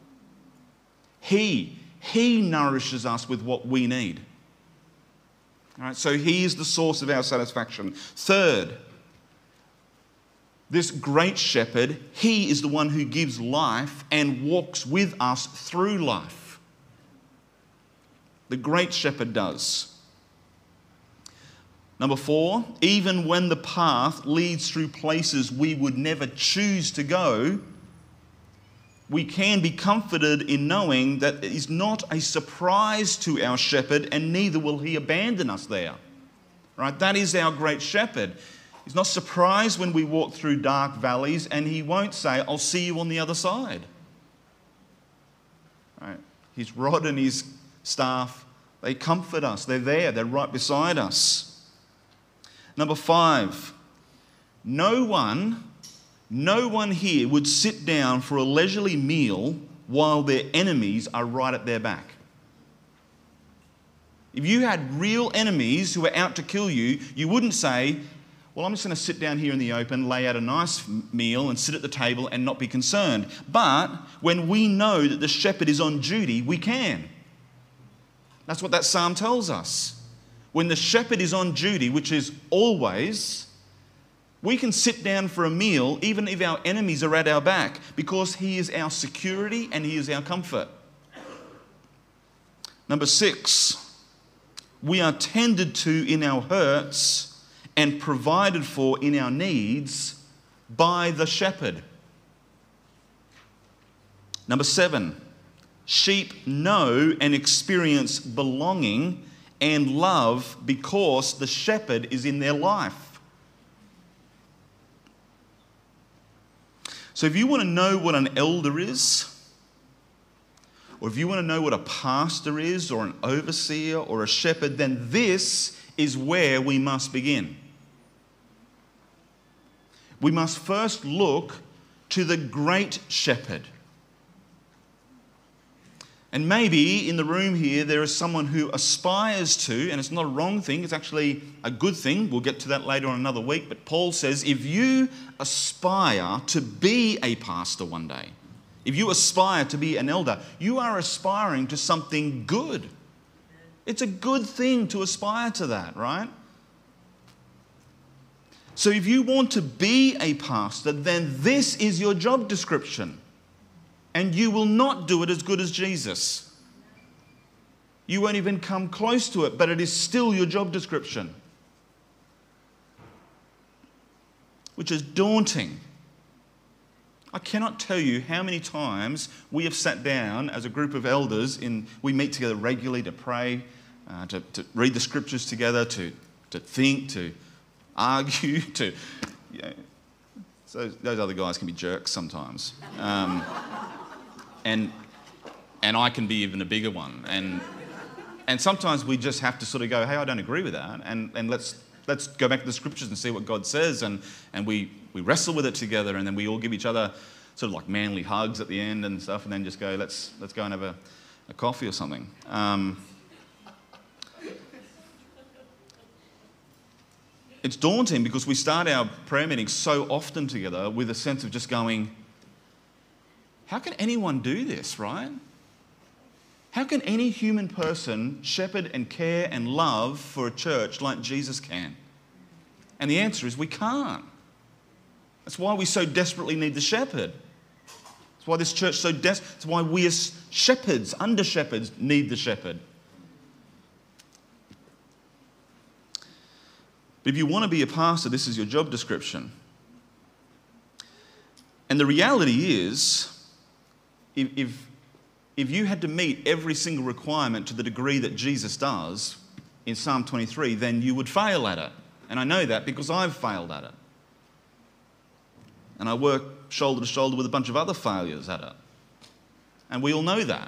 He nourishes us with what we need. All right, so He is the source of our satisfaction. Third, this great shepherd, He is the one who gives life and walks with us through life. The great shepherd does. Number 4, even when the path leads through places we would never choose to go, we can be comforted in knowing that it is not a surprise to our shepherd, and neither will He abandon us there. Right? That is our great shepherd. He's not surprised when we walk through dark valleys, and He won't say, I'll see you on the other side. Right? His rod and His staff, they comfort us. They're there. They're right beside us. Number 5, no one here would sit down for a leisurely meal while their enemies are right at their back. If you had real enemies who were out to kill you, you wouldn't say, well, I'm just going to sit down here in the open, lay out a nice meal and sit at the table and not be concerned. But when we know that the shepherd is on duty, we can. That's what that psalm tells us. When the shepherd is on duty, which is always, we can sit down for a meal even if our enemies are at our back, because He is our security and He is our comfort. Number 6, we are tended to in our hurts and provided for in our needs by the shepherd. Number 7, sheep know and experience belonging and love because the shepherd is in their life. So if you want to know what an elder is, or if you want to know what a pastor is, or an overseer, or a shepherd, then this is where we must begin. We must first look to the great shepherd. And maybe in the room here there is someone who aspires to, and it's not a wrong thing, it's actually a good thing. We'll get to that later on another week. But Paul says if you aspire to be a pastor one day, if you aspire to be an elder, you are aspiring to something good. It's a good thing to aspire to that, right? So if you want to be a pastor, then this is your job description. And you will not do it as good as Jesus. You won't even come close to it, but it is still your job description. Which is daunting. I cannot tell you how many times we have sat down as a group of elders, we meet together regularly to pray, to read the scriptures together, to think, to argue, to... So those other guys can be jerks sometimes. And I can be even a bigger one. And sometimes we just have to sort of go, hey, I don't agree with that, and let's go back to the scriptures and see what God says, and we wrestle with it together, and then we all give each other sort of like manly hugs at the end and stuff, and then just go, let's go and have a coffee or something. It's daunting because we start our prayer meetings so often together with a sense of just going, how can anyone do this, right? How can any human person shepherd and care and love for a church like Jesus can? And the answer is we can't. That's why we so desperately need the shepherd. That's why this church so That's why we as shepherds, under shepherds, need the shepherd. But if you want to be a pastor, this is your job description. And the reality is, if you had to meet every single requirement to the degree that Jesus does in Psalm 23, then you would fail at it. And I know that because I've failed at it. And I work shoulder to shoulder with a bunch of other failures at it. And we all know that.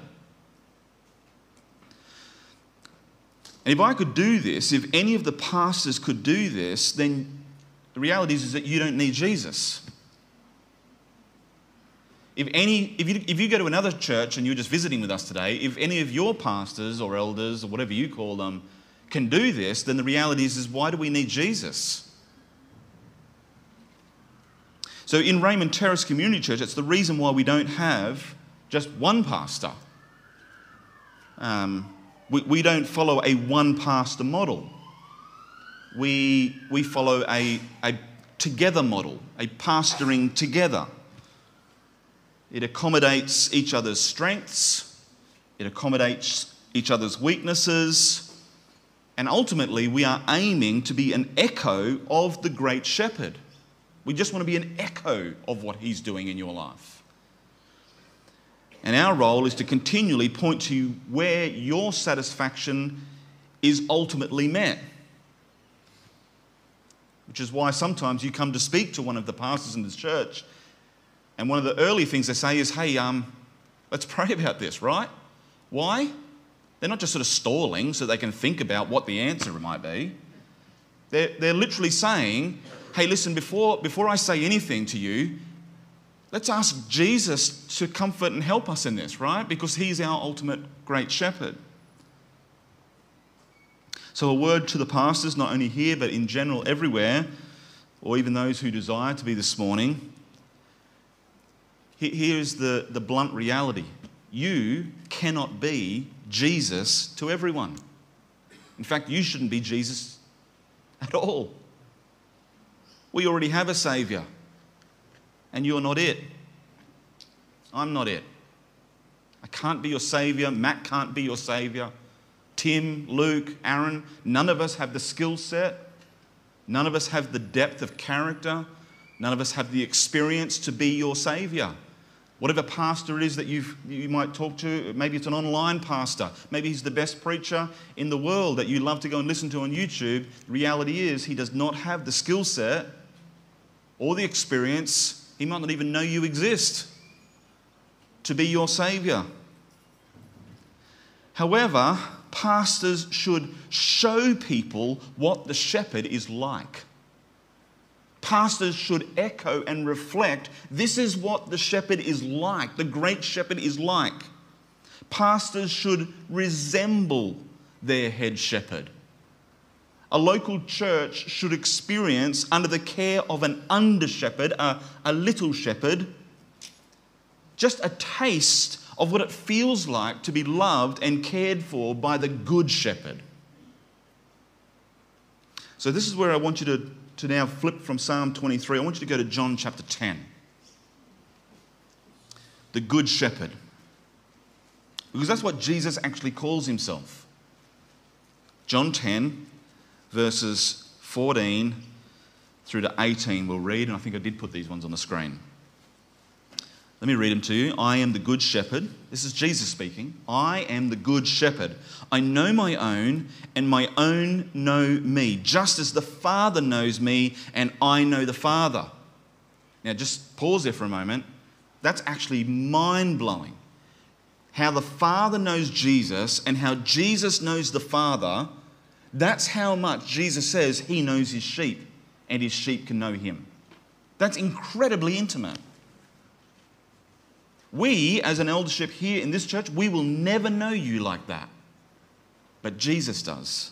And if I could do this, if any of the pastors could do this, then the reality is that you don't need Jesus. If you go to another church and you're just visiting with us today, if any of your pastors or elders or whatever you call them can do this, then the reality is why do we need Jesus? So in Raymond Terrace Community Church, it's the reason why we don't have just one pastor. We don't follow a one-pastor model. We follow a together model, a pastoring together. It accommodates each other's strengths. It accommodates each other's weaknesses. And ultimately, we are aiming to be an echo of the great shepherd. We just want to be an echo of what he's doing in your life. And our role is to continually point to where your satisfaction is ultimately met. Which is why sometimes you come to speak to one of the pastors in this church, and one of the early things they say is, hey, let's pray about this, right? Why? They're not just sort of stalling so they can think about what the answer might be. They're literally saying, hey, listen, before I say anything to you, let's ask Jesus to comfort and help us in this, right? Because he's our ultimate great shepherd. So a word to the pastors, not only here, but in general everywhere, or even those who desire to be this morning. Here's the blunt reality. You cannot be Jesus to everyone. In fact, you shouldn't be Jesus at all. We already have a Saviour, and you're not it. I'm not it. I can't be your Saviour. Matt can't be your Saviour. Tim, Luke, Aaron, none of us have the skill set. None of us have the depth of character. None of us have the experience to be your Saviour. Whatever pastor it is that you might talk to, maybe it's an online pastor, maybe he's the best preacher in the world that you love to go and listen to on YouTube. The reality is he does not have the skill set or the experience. He might not even know you exist to be your Saviour. However, pastors should show people what the shepherd is like. Pastors should echo and reflect, this is what the shepherd is like, the great shepherd is like. Pastors should resemble their head shepherd. A local church should experience, under the care of an under shepherd, a little shepherd, just a taste of what it feels like to be loved and cared for by the good shepherd. So this is where I want you to now flip from Psalm 23. I want you to go to John chapter 10. The Good Shepherd. Because that's what Jesus actually calls himself. John 10, verses 14 through to 18 we'll read, and I think I did put these ones on the screen. Let me read them to you. I am the good shepherd. This is Jesus speaking. I am the good shepherd. I know my own, and my own know me, just as the Father knows me, and I know the Father. Now, just pause there for a moment. That's actually mind-blowing. How the Father knows Jesus and how Jesus knows the Father, that's how much Jesus says he knows his sheep, and his sheep can know him. That's incredibly intimate. We, as an eldership here in this church, we will never know you like that. But Jesus does.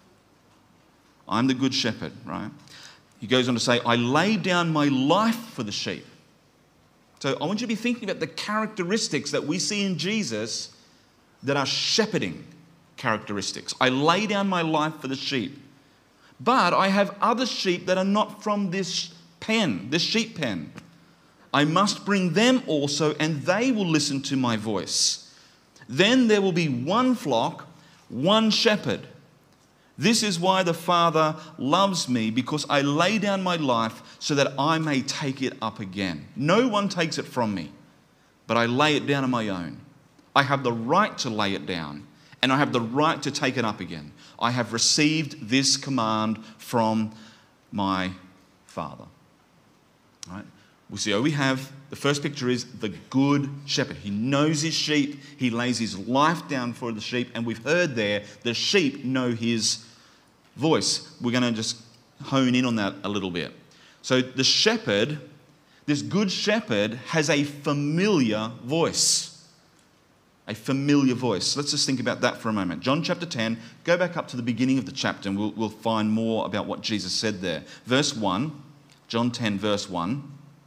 I'm the good shepherd, right? He goes on to say, I lay down my life for the sheep. So I want you to be thinking about the characteristics that we see in Jesus that are shepherding characteristics. I lay down my life for the sheep. But I have other sheep that are not from this pen, this sheep pen. I must bring them also, and they will listen to my voice. Then there will be one flock, one shepherd. This is why the Father loves me, because I lay down my life so that I may take it up again. No one takes it from me, but I lay it down on my own. I have the right to lay it down, and I have the right to take it up again. I have received this command from my Father. All right? We have, the first picture is the good shepherd. He knows his sheep. He lays his life down for the sheep. And we've heard there, the sheep know his voice. We're going to just hone in on that a little bit. So the shepherd, this good shepherd, has a familiar voice. A familiar voice. Let's just think about that for a moment. John chapter 10, go back up to the beginning of the chapter and we'll find more about what Jesus said there. Verse 1, John 10, verse 1.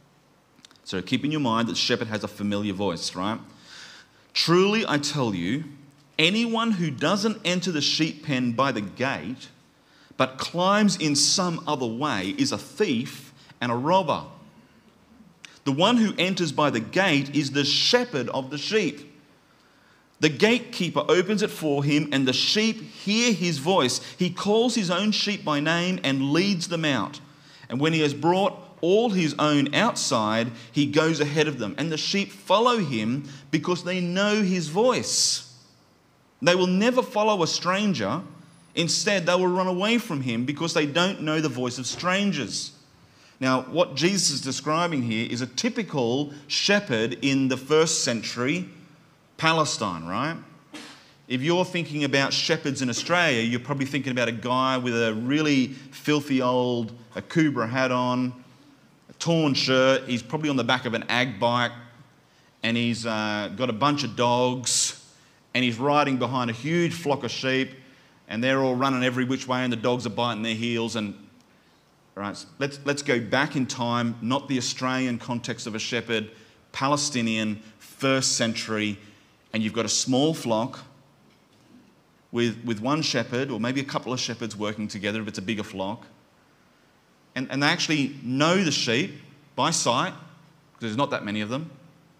So keep in your mind that the shepherd has a familiar voice, right? Truly I tell you, anyone who doesn't enter the sheep pen by the gate, but climbs in some other way, is a thief and a robber. The one who enters by the gate is the shepherd of the sheep. The gatekeeper opens it for him, and the sheep hear his voice. He calls his own sheep by name and leads them out. And when he has brought all his own outside, he goes ahead of them, and the sheep follow him because they know his voice. They will never follow a stranger. Instead, they will run away from him because they don't know the voice of strangers. Now, what Jesus is describing here is a typical shepherd in the first century Palestine, right? If you're thinking about shepherds in Australia, you're probably thinking about a guy with a really filthy old Kubra hat on, torn shirt. He's probably on the back of an ag bike, and he's got a bunch of dogs, and he's riding behind a huge flock of sheep, and they're all running every which way, and the dogs are biting their heels. And all right, let's go back in time, not the Australian context of a shepherd, Palestinian, first century, and you've got a small flock with one shepherd, or maybe a couple of shepherds working together if it's a bigger flock. And they actually know the sheep by sight, because there's not that many of them.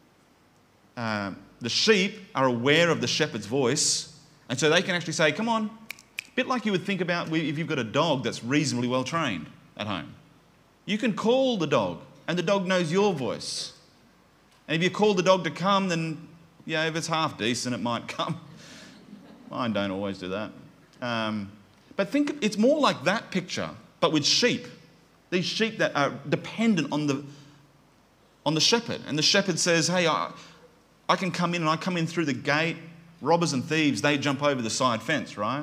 The sheep are aware of the shepherd's voice, and so they can actually say, come on, a bit like you would think about if you've got a dog that's reasonably well trained at home. You can call the dog, and the dog knows your voice. And if you call the dog to come, then, yeah, if it's half decent, it might come. Mine don't always do that. But think, it's more like that picture, but with sheep. These sheep that are dependent on the shepherd. And the shepherd says, hey, I can come in, and I come in through the gate. Robbers and thieves, they jump over the side fence, right?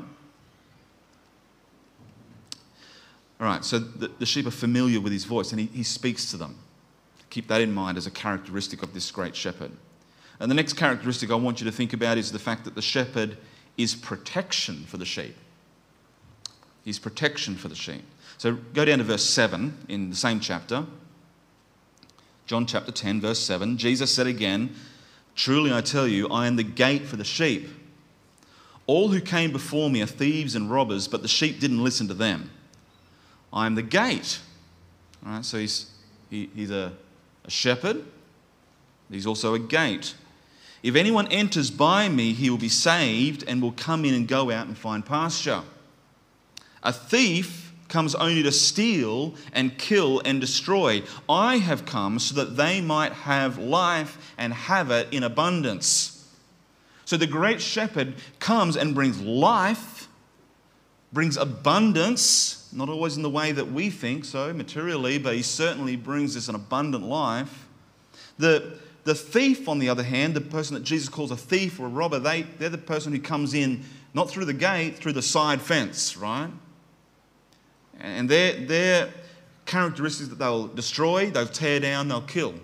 All right, so the sheep are familiar with his voice, and he speaks to them. Keep that in mind as a characteristic of this great shepherd. And the next characteristic I want you to think about is the fact that the shepherd is protection for the sheep. He's protection for the sheep. So go down to verse 7 in the same chapter. John chapter 10, verse 7. Jesus said again, truly I tell you, I am the gate for the sheep. All who came before me are thieves and robbers, but the sheep didn't listen to them. I am the gate. All right, so he's a shepherd. He's also a gate. If anyone enters by me, he will be saved and will come in and go out and find pasture. A thief comes only to steal and kill and destroy. I have come so that they might have life and have it in abundance. So the great shepherd comes and brings life, brings abundance, not always in the way that we think so materially, but he certainly brings us an abundant life. The thief, on the other hand, the person that Jesus calls a thief or a robber, they're the person who comes in not through the gate, through the side fence, right? And their characteristics that they'll destroy, they'll tear down, they'll kill.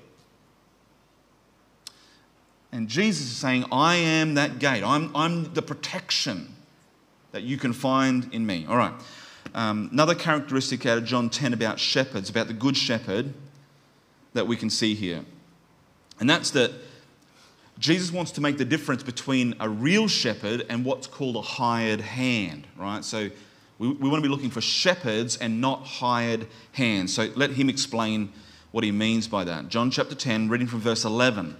And Jesus is saying, I am that gate. I'm the protection that you can find in me. All right. Another characteristic out of John 10 about shepherds, about the good shepherd, that we can see here. And that's that Jesus wants to make the difference between a real shepherd and what's called a hired hand, right? So we want to be looking for shepherds and not hired hands. So let him explain what he means by that. John chapter 10, reading from verse 11.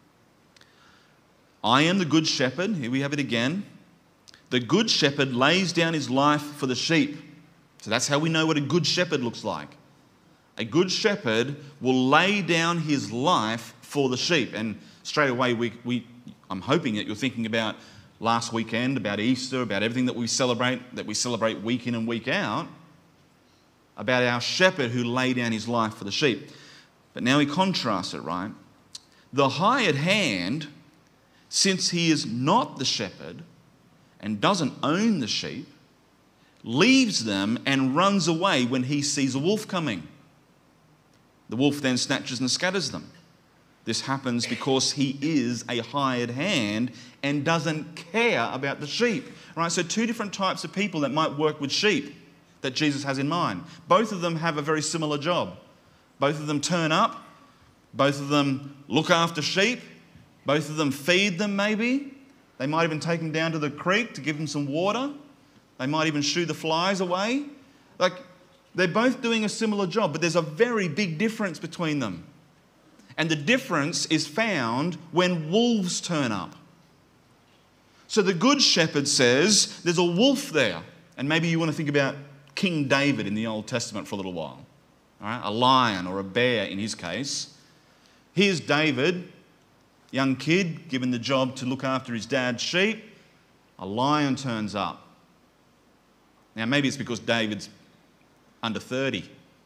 I am the good shepherd. Here we have it again. The good shepherd lays down his life for the sheep. So that's how we know what a good shepherd looks like. A good shepherd will lay down his life for the sheep. And straight away, I'm hoping that you're thinking about last weekend, about Easter, about everything that we celebrate week in and week out, about our shepherd who laid down his life for the sheep. But now he contrasts it, right? The hired hand, since he is not the shepherd and doesn't own the sheep, leaves them and runs away when he sees a wolf coming. The wolf then snatches and scatters them. This happens because he is a hired hand and doesn't care about the sheep. Right? So two different types of people that might work with sheep that Jesus has in mind. Both of them have a very similar job. Both of them turn up. Both of them look after sheep. Both of them feed them maybe. They might even take them down to the creek to give them some water. They might even shoo the flies away. Like, they're both doing a similar job, but there's a very big difference between them. And the difference is found when wolves turn up. So the good shepherd says, there's a wolf there. And maybe you want to think about King David in the Old Testament for a little while. All right? A lion or a bear in his case. Here's David, young kid, given the job to look after his dad's sheep. A lion turns up. Now maybe it's because David's under 30.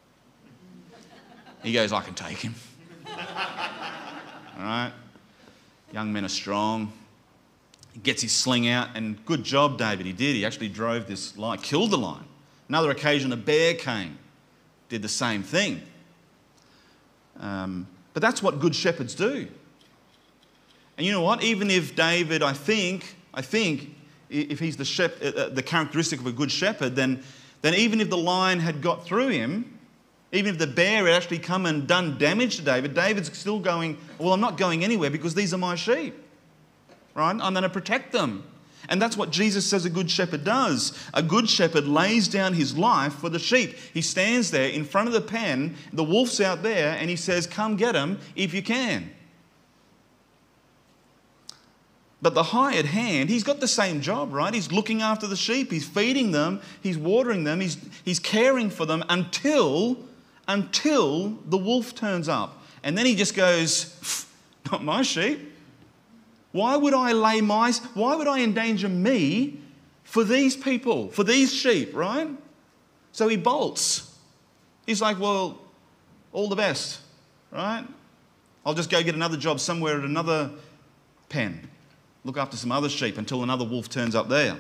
He goes, I can take him. All right? Young men are strong. He gets his sling out, and good job, David. He did. He actually drove this lion, killed the lion. Another occasion, a bear came, did the same thing. But that's what good shepherds do. And you know what? Even if David, I think, if he's the characteristic of a good shepherd, then even if the lion had got through him, even if the bear had actually come and done damage to David, David's still going, well, I'm not going anywhere because these are my sheep, right? I'm going to protect them. And that's what Jesus says a good shepherd does. A good shepherd lays down his life for the sheep. He stands there in front of the pen, the wolf's out there, and he says, come get them if you can. But the hired hand, he's got the same job, right? He's looking after the sheep. He's feeding them. He's watering them. He's caring for them until the wolf turns up. And then he just goes, not my sheep. Why would I endanger me for these people, for these sheep, right? So he bolts. He's like, well, all the best, right? I'll just go get another job somewhere at another pen. Look after some other sheep until another wolf turns up there.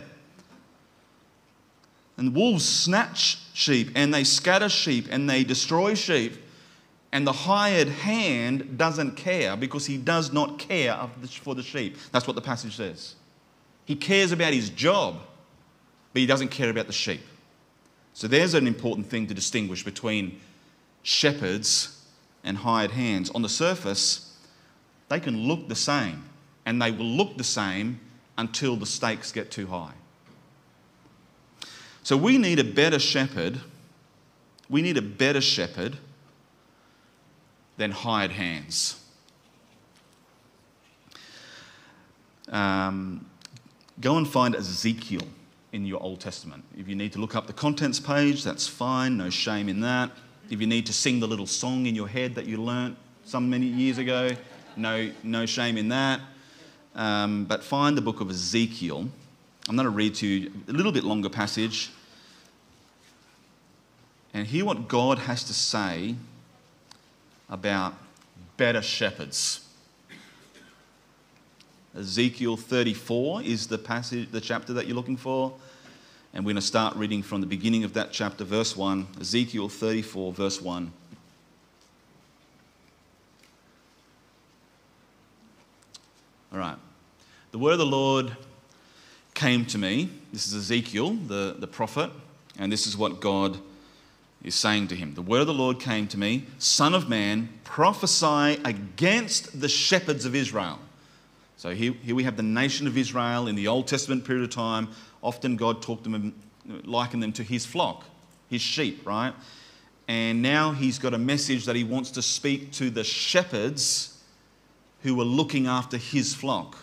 And wolves snatch sheep and they scatter sheep and they destroy sheep. And the hired hand doesn't care because he does not care for the sheep. That's what the passage says. He cares about his job, but he doesn't care about the sheep. So there's an important thing to distinguish between shepherds and hired hands. On the surface, they can look the same, and they will look the same until the stakes get too high. So we need a better shepherd. We need a better shepherd than hired hands. Go and find Ezekiel. in your Old Testament. If you need to look up the contents page, that's fine, no shame in that. If you need to sing the little song in your head that you learnt some many years ago, no shame in that. But find the book of Ezekiel. I'm going to read to you a little bit longer passage and hear what God has to say about better shepherds. Ezekiel 34 is the passage, the chapter that you're looking for. And we're going to start reading from the beginning of that chapter, verse 1. Ezekiel 34, verse 1. All right. The word of the Lord came to me. This is Ezekiel, the prophet. And this is what God is saying to him. The word of the Lord came to me. Son of man, prophesy against the shepherds of Israel. So here we have the nation of Israel in the Old Testament period of time. Often God talked to them, likened them to his flock, his sheep, right? And now he's got a message that he wants to speak to the shepherds who were looking after his flock.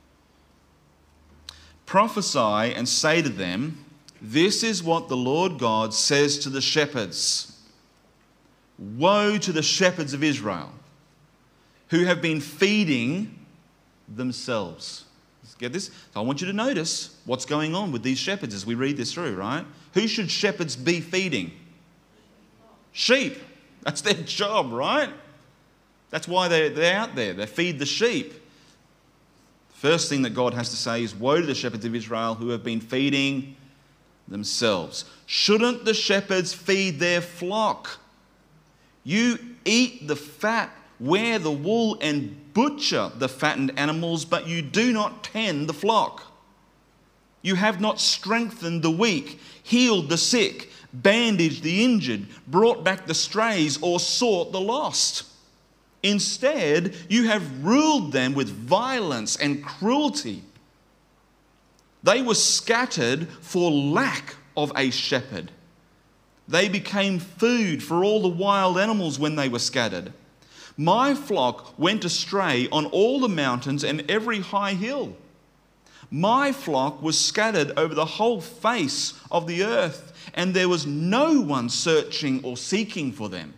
Prophesy and say to them, this is what the Lord God says to the shepherds. Woe to the shepherds of Israel who have been feeding themselves. Get this? So I want you to notice what's going on with these shepherds as we read this through, right? Who should shepherds be feeding? Sheep. That's their job, right? That's why they're out there. They feed the sheep. First thing that God has to say is, woe to the shepherds of Israel who have been feeding themselves. Shouldn't the shepherds feed their flock? You eat the fat, wear the wool, and butcher the fattened animals, but you do not tend the flock. You have not strengthened the weak, healed the sick, bandaged the injured, brought back the strays, or sought the lost. Instead, you have ruled them with violence and cruelty. They were scattered for lack of a shepherd. They became food for all the wild animals when they were scattered. My flock went astray on all the mountains and every high hill. My flock was scattered over the whole face of the earth, and there was no one searching or seeking for them.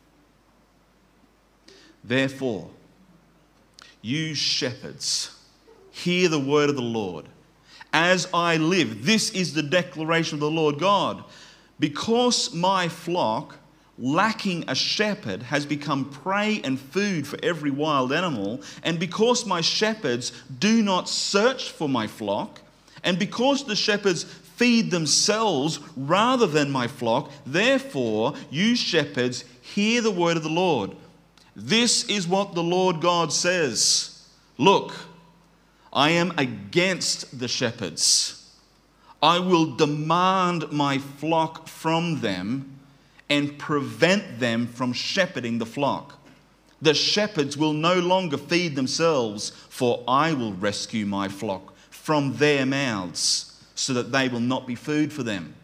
Therefore, you shepherds, hear the word of the Lord. As I live, this is the declaration of the Lord God. Because my flock, lacking a shepherd, has become prey and food for every wild animal, and because my shepherds do not search for my flock, and because the shepherds feed themselves rather than my flock, therefore, you shepherds, hear the word of the Lord. This is what the Lord God says. Look, I am against the shepherds. I will demand my flock from them and prevent them from shepherding the flock. The shepherds will no longer feed themselves, for I will rescue my flock from their mouths, so that they will not be food for them.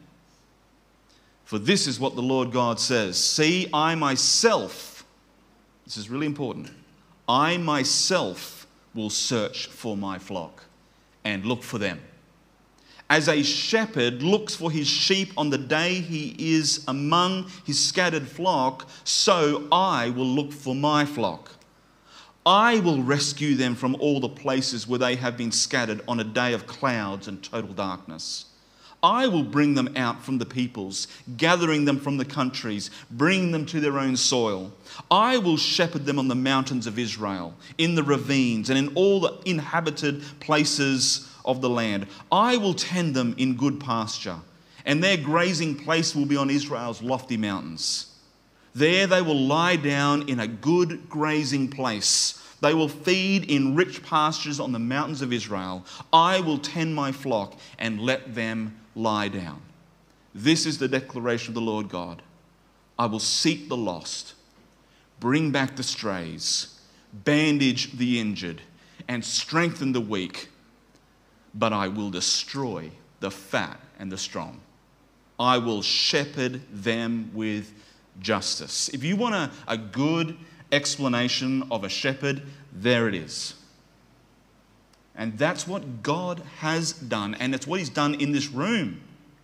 For this is what the Lord God says. See, I myself, this is really important, I myself will search for my flock and look for them. As a shepherd looks for his sheep on the day he is among his scattered flock, so I will look for my flock. I will rescue them from all the places where they have been scattered on a day of clouds and total darkness. I will bring them out from the peoples, gathering them from the countries, bringing them to their own soil. I will shepherd them on the mountains of Israel, in the ravines, and in all the inhabited places of the land. I will tend them in good pasture, and their grazing place will be on Israel's lofty mountains. There they will lie down in a good grazing place. They will feed in rich pastures on the mountains of Israel. I will tend my flock and let them lie down. This is the declaration of the Lord God. I will seek the lost, bring back the strays, bandage the injured, and strengthen the weak. But I will destroy the fat and the strong. I will shepherd them with justice. If you want a good explanation of a shepherd, there it is. And that's what God has done, and it's what He's done in this room.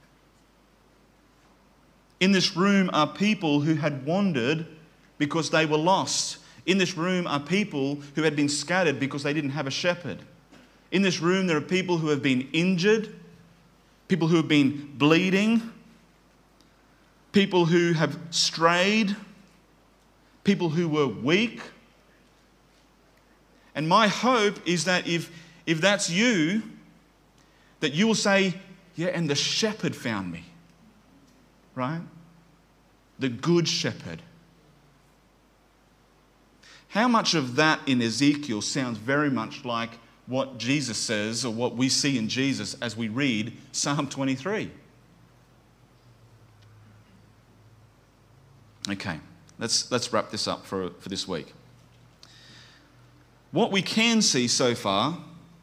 In this room are people who had wandered because they were lost. In this room are people who had been scattered because they didn't have a shepherd. In this room there are people who have been injured, people who have been bleeding, people who have strayed, people who were weak. And my hope is that if that's you, that you will say, yeah, and the shepherd found me. Right? The good shepherd. How much of that in Ezekiel sounds very much like what Jesus says, or what we see in Jesus as we read Psalm 23? Okay, let's wrap this up for this week. What we can see so far,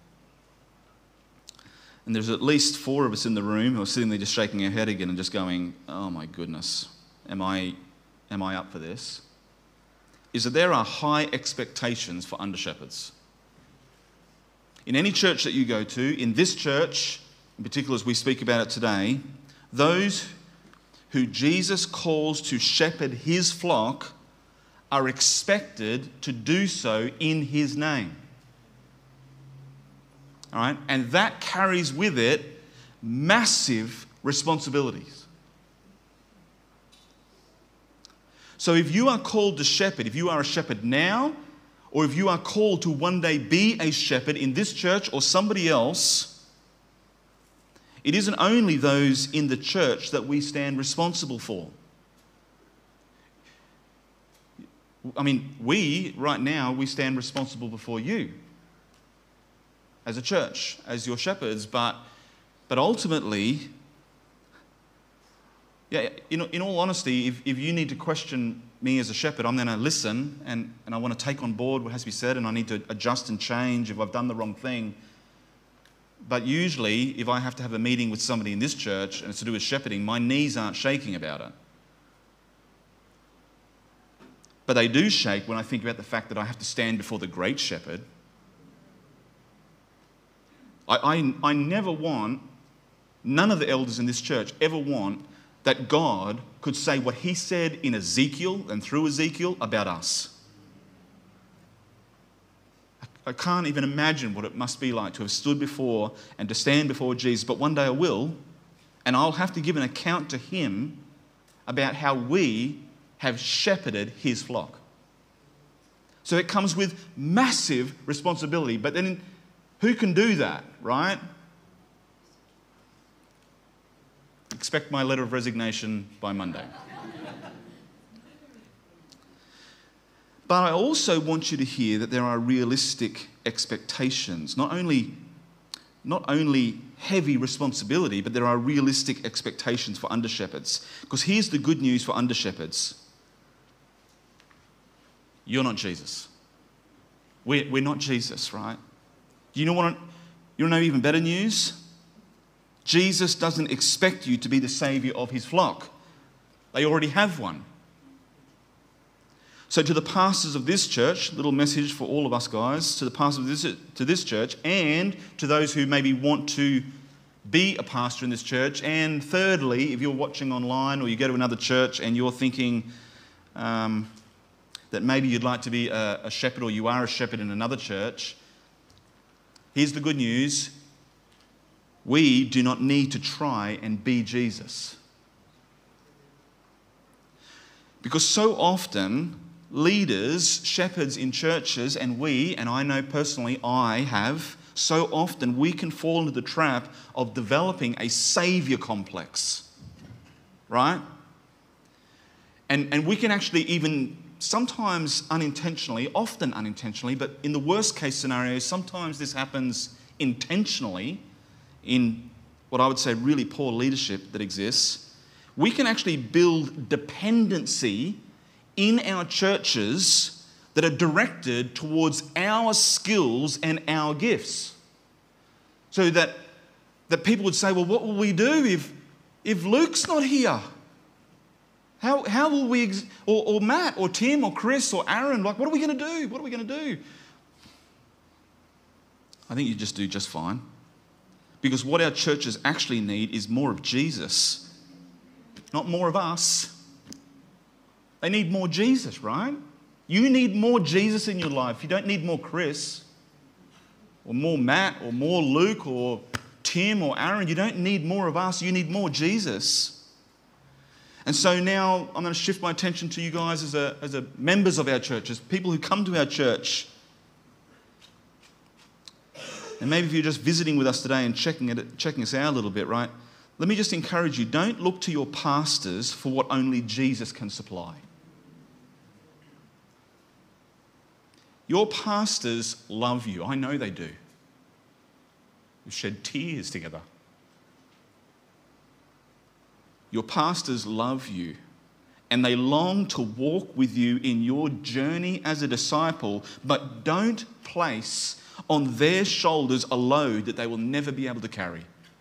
and there's at least 4 of us in the room who are sitting there just shaking our head again and just going, oh my goodness, am I up for this? Is that there are high expectations for under-shepherds. In any church that you go to, in this church, in particular as we speak about it today, those who Jesus calls to shepherd His flock are expected to do so in His name. All right? And that carries with it massive responsibilities. So if you are called to shepherd, if you are a shepherd now, or if you are called to one day be a shepherd in this church or somebody else, it isn't only those in the church that we stand responsible for. I mean, right now, we stand responsible before you as a church, as your shepherds, but ultimately, yeah, in all honesty, if you need to question me as a shepherd, I'm going to listen and I want to take on board what has to be said, and I need to adjust and change if I've done the wrong thing. But usually, if I have to have a meeting with somebody in this church and it's to do with shepherding, my knees aren't shaking about it. But they do shake when I think about the fact that I have to stand before the great shepherd. I never want, none of the elders in this church ever want that God could say what He said in Ezekiel and through Ezekiel about us. I can't even imagine what it must be like to have stood before and to stand before Jesus, but one day I will, and I'll have to give an account to Him about how we have shepherded His flock. So it comes with massive responsibility, but then who can do that, right? Expect my letter of resignation by Monday. But I also want you to hear that there are realistic expectations. Not only heavy responsibility, but there are realistic expectations for under-shepherds. Because here's the good news for under-shepherds. You're not Jesus. We're not Jesus, right? You want to know even better news? Jesus doesn't expect you to be the saviour of His flock. They already have one. So to the pastors of this church, little message for all of us guys, to the pastors of this church, and to those who maybe want to be a pastor in this church, and thirdly, if you're watching online or you go to another church and you're thinking that maybe you'd like to be a shepherd, or you are a shepherd in another church, here's the good news. We do not need to try and be Jesus. Because so often, leaders, shepherds in churches, and I know personally I have, so often we can fall into the trap of developing a saviour complex, right? And we can actually even, sometimes unintentionally, often unintentionally, but in the worst case scenario, sometimes this happens intentionally in what I would say really poor leadership that exists. We can actually build dependency in our churches that are directed towards our skills and our gifts. So that people would say, well, what will we do if Luke's not here? How will we, or Matt, or Tim, or Chris, or Aaron, like, what are we going to do? What are we going to do? I think you just do just fine. Because what our churches actually need is more of Jesus, not more of us. They need more Jesus, right? You need more Jesus in your life. You don't need more Chris or more Matt or more Luke or Tim or Aaron. You don't need more of us. You need more Jesus. And so now I'm going to shift my attention to you guys as a members of our church, as people who come to our church. And maybe if you're just visiting with us today and checking us out a little bit, right? Let me just encourage you, don't look to your pastors for what only Jesus can supply. Your pastors love you. I know they do. We've shed tears together. Your pastors love you, and they long to walk with you in your journey as a disciple, but don't place on their shoulders a load that they will never be able to carry.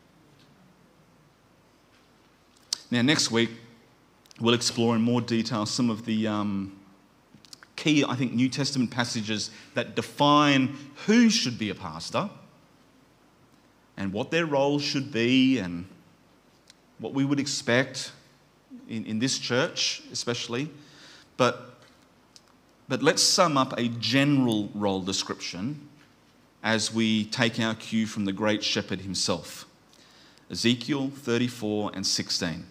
Now, next week, we'll explore in more detail some of the key, I think, New Testament passages that define who should be a pastor and what their role should be and what we would expect in this church especially. But let's sum up a general role description as we take our cue from the great shepherd himself. Ezekiel 34 and 16.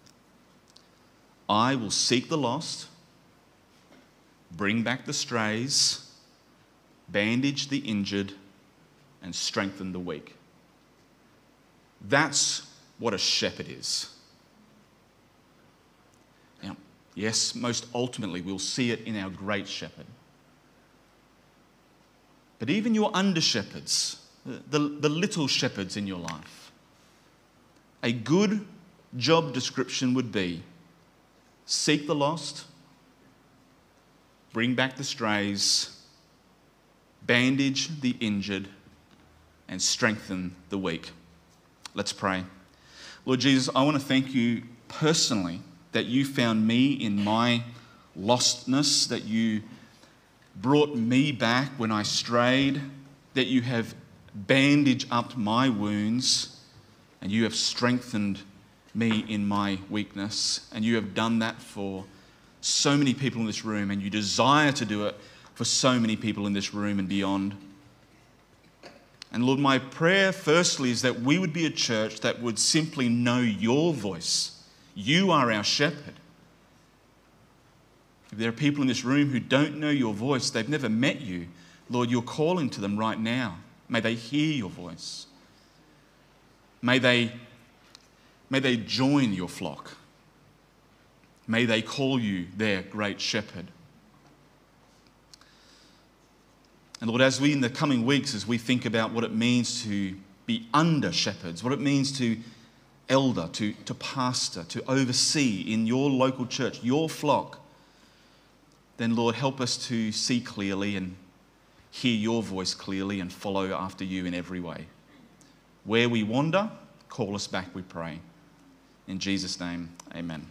I will seek the lost, bring back the strays, bandage the injured, and strengthen the weak. That's what a shepherd is. Now, yes, most ultimately we'll see it in our great shepherd. But even your under-shepherds, the little shepherds in your life, a good job description would be seek the lost, bring back the strays, bandage the injured, and strengthen the weak. Let's pray. Lord Jesus, I want to thank you personally that you found me in my lostness, that you brought me back when I strayed, that you have bandaged up my wounds, and you have strengthened me in my weakness. And you have done that for so many people in this room, and you desire to do it for so many people in this room and beyond. And Lord, my prayer firstly is that we would be a church that would simply know your voice. You are our shepherd. If there are people in this room who don't know your voice, they've never met you, Lord, you're calling to them right now. May they hear your voice. May they join your flock. May they call you their great shepherd. And Lord, as we in the coming weeks, as we think about what it means to be under shepherds, what it means to elder, to pastor, to oversee in your local church, your flock, then Lord, help us to see clearly and hear your voice clearly and follow after you in every way. Where we wander, call us back, we pray. In Jesus' name, amen.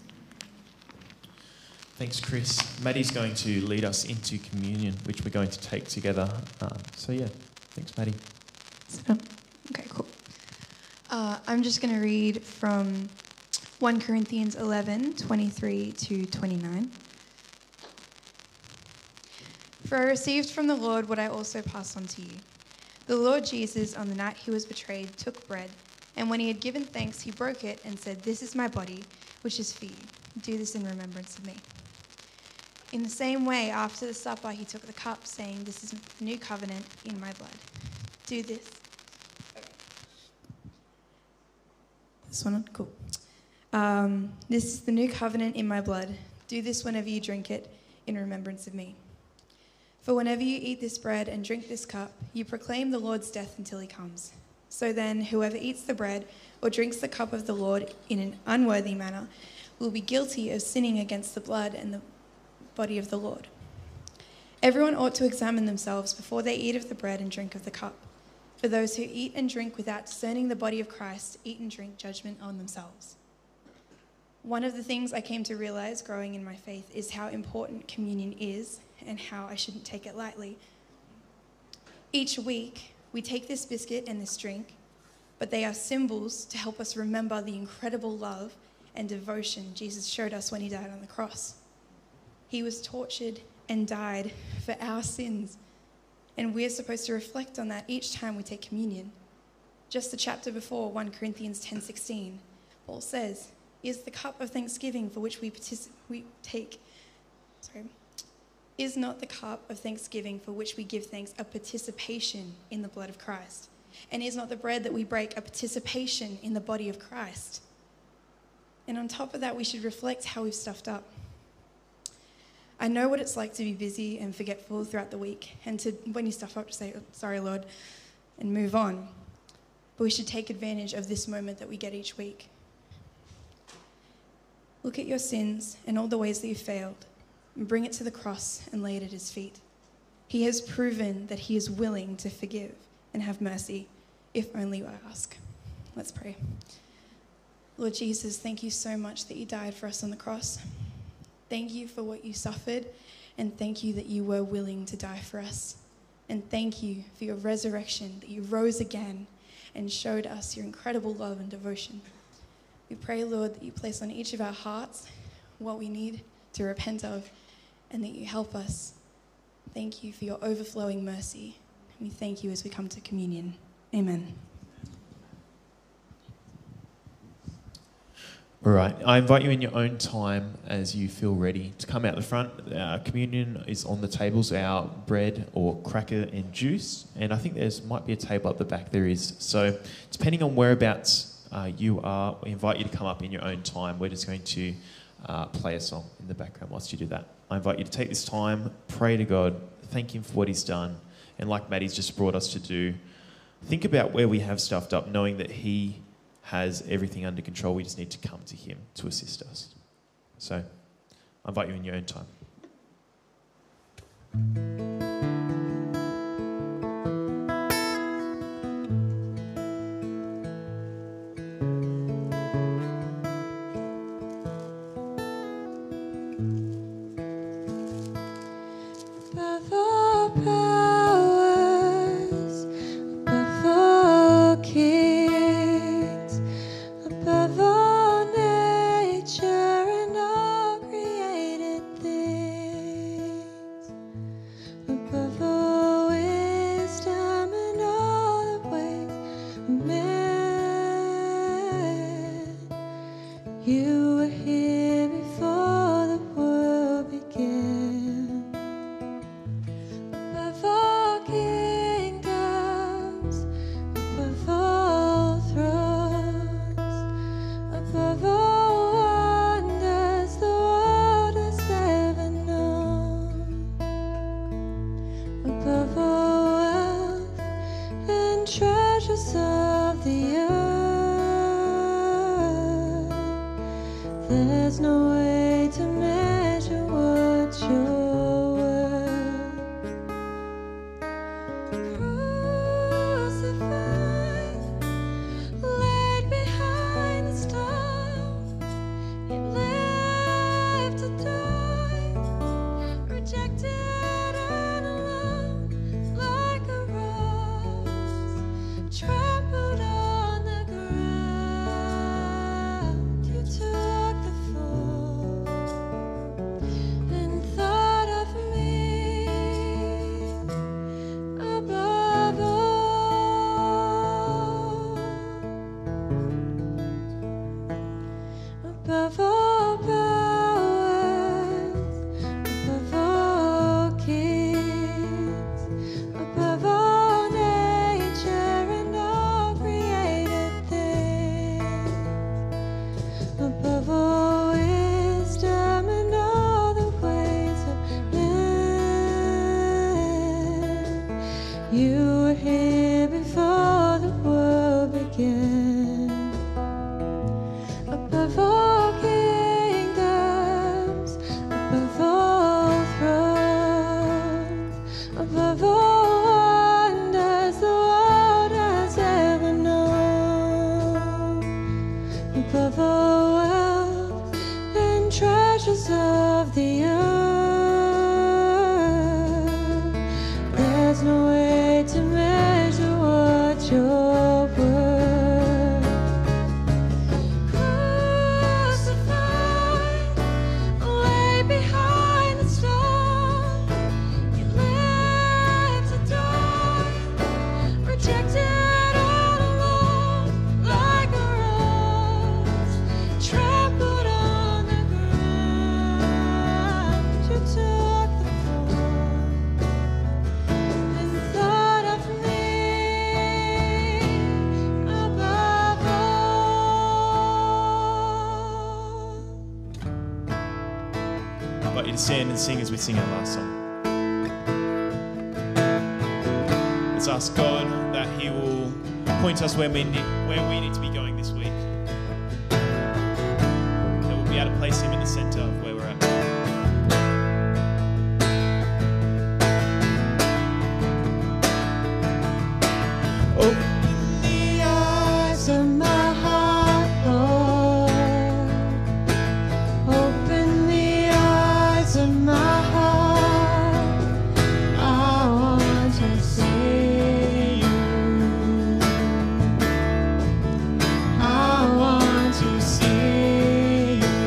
Thanks, Chris. Maddie's going to lead us into communion, which we're going to take together. Thanks, Maddie. Okay, cool. I'm just going to read from 1 Corinthians 11, 23 to 29. For I received from the Lord what I also passed on to you. The Lord Jesus, on the night he was betrayed, took bread, and when he had given thanks, he broke it and said, "This is my body, which is for you. Do this in remembrance of me." In the same way, after the supper, he took the cup, saying, "This is the new covenant in my blood. Do this." Okay. This one? Cool. This is the new covenant in my blood. Do this whenever you drink it in remembrance of me. For whenever you eat this bread and drink this cup, you proclaim the Lord's death until he comes. So then, whoever eats the bread or drinks the cup of the Lord in an unworthy manner will be guilty of sinning against the blood and the body of the Lord. Everyone ought to examine themselves before they eat of the bread and drink of the cup. For those who eat and drink without discerning the body of Christ eat and drink judgment on themselves. One of the things I came to realize growing in my faith is how important communion is and how I shouldn't take it lightly. Each week, We take this biscuit and this drink, but they are symbols to help us remember the incredible love and devotion Jesus showed us when he died on the cross. He was tortured and died for our sins, and we're supposed to reflect on that each time we take communion. Just the chapter before, 1 Corinthians 10:16, Paul says, "Is the cup of thanksgiving for which is not the cup of thanksgiving for which we give thanks a participation in the blood of Christ? And is not the bread that we break a participation in the body of Christ?" And on top of that, we should reflect how we've stuffed up. I know what it's like to be busy and forgetful throughout the week, and to, when you stuff up, to say, "Oh, sorry, Lord," and move on. But we should take advantage of this moment that we get each week. Look at your sins and all the ways that you failed, and bring it to the cross and lay it at his feet. He has proven that he is willing to forgive and have mercy, if only you ask. Let's pray. Lord Jesus, thank you so much that you died for us on the cross. Thank you for what you suffered, and thank you that you were willing to die for us. And thank you for your resurrection, that you rose again and showed us your incredible love and devotion. We pray, Lord, that you place on each of our hearts what we need to repent of, and that you help us. Thank you for your overflowing mercy. We thank you as we come to communion. Amen. All right, I invite you in your own time as you feel ready to come out the front. Communion is on the tables, our bread or cracker and juice, and I think might be a table up the back. There is. So depending on whereabouts you are, we invite you to come up in your own time. We're just going to play a song in the background whilst you do that. I invite you to take this time, pray to God, thank him for what he's done, and like Maddie's just brought us to do, think about where we have stuffed up, knowing that he has everything under control. We just need to come to him to assist us. So I invite you in your own time. Above all powers, above all kings, above all nature and all created things, above all wisdom and all the ways of man, you were here before the world began. Above all kingdoms, above all thrones, above all wonders the world has ever known, above all wealth and treasures of the earth, there's no way to measure what you're worth. Crucified, laid behind the stone, you lived to die, rejected and alone, like a rose trampled on the ground. You took the fall and thought of me above all, above all powers, above all kings, above all nature and all created things, above all wisdom and all the ways of man, you were here before the world began. Above all kingdoms, above all thrones, above all wonders the world has ever known, above all wealth and treasures of the earth, there's no way to measure what invite you to stand and sing as we sing our last song. Let's ask God that He will point us where we need to be going this week. That we'll be able to place Him in the centre of where we're at. Open the eyes of my heart, Lord. Open the eyes of my heart. I want to see you. I want to see you.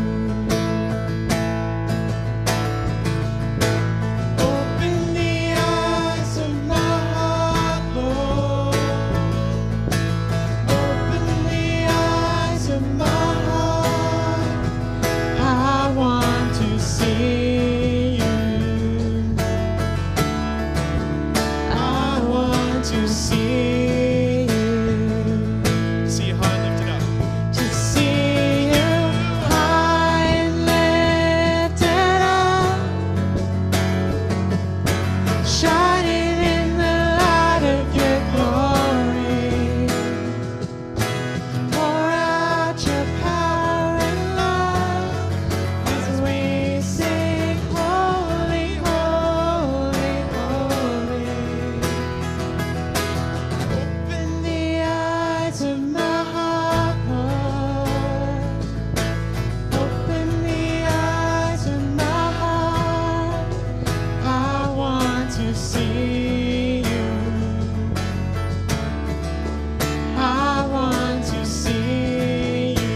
Open the eyes of my heart, Lord. Open the eyes of my heart. I want to see you. I want to see you. See you high and lifted up. To see you high and lifted up, shining in the light of your glory. Pour out your power and love as we sing, holy, holy, holy. Open the eyes of my heart, Lord. Open the eyes of my heart. I want to see you. I want to see you.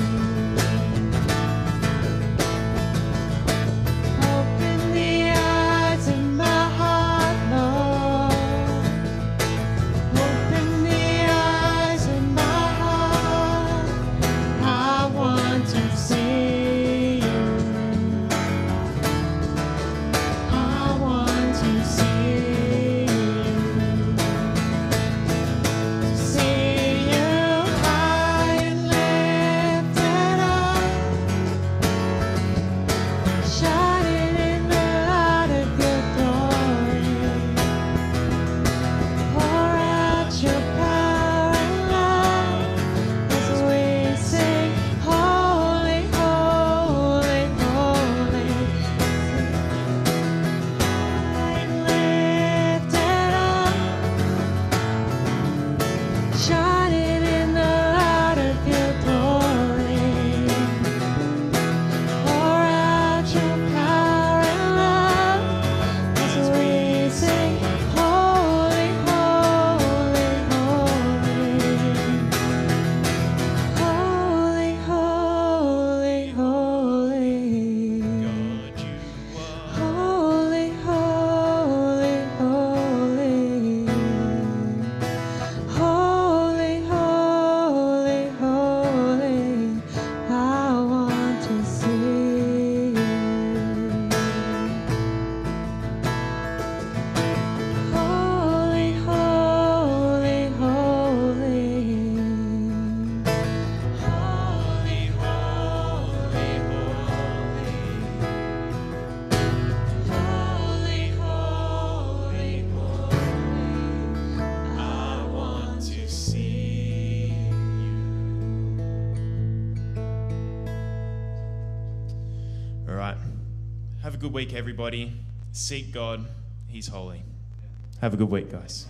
Open the eyes of my heart, Lord. Open the eyes of my heart. I want to see you. I want to see you. To see you high and lifted up, shining in the light of your glory. Pour out your power and love as we sing, holy, holy, holy. High and lifted up, shining in the light of your glory. Pour out your power and love as we sing, holy, holy, holy. Holy, holy, holy. God, you are. Holy, holy, holy. Holy, holy, holy. I want to see you. Holy, holy, holy. Holy, holy, holy. Holy, holy, holy. I want to see you. All right. Have a good week, everybody. Seek God. He's holy. Have a good week, guys.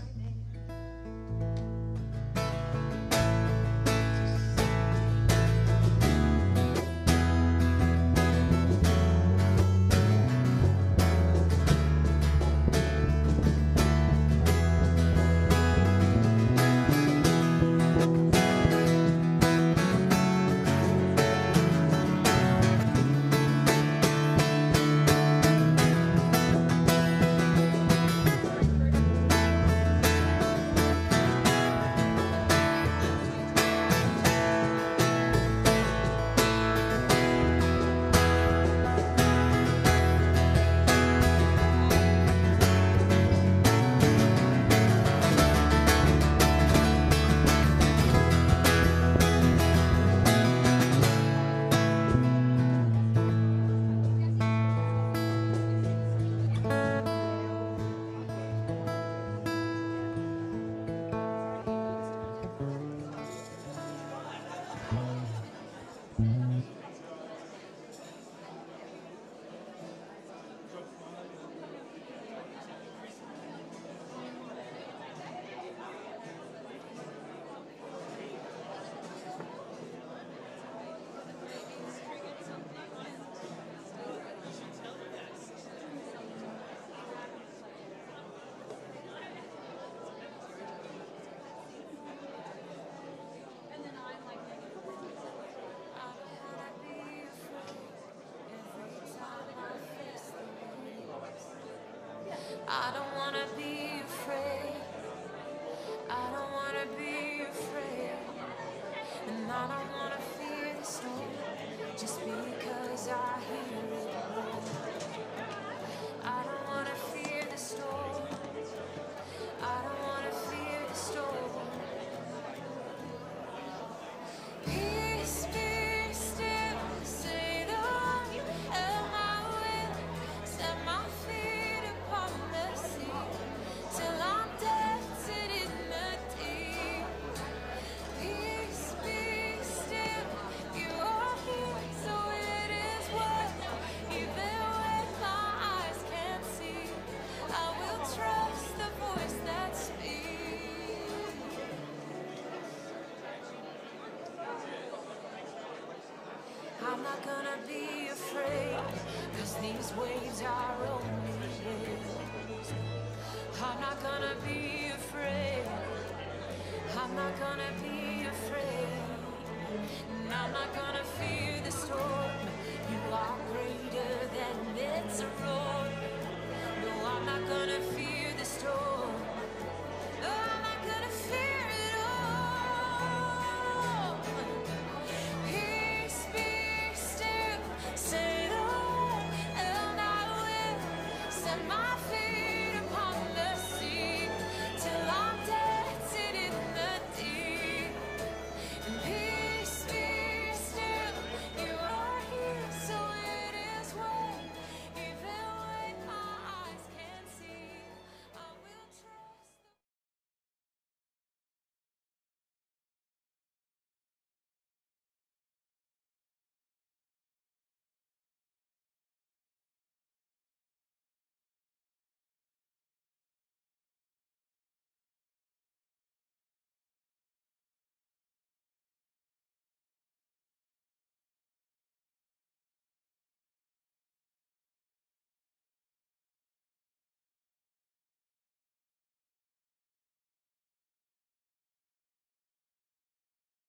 these waves are only waves. I'm not gonna be afraid. I'm not gonna be afraid. And I'm not gonna fear the storm. You are great.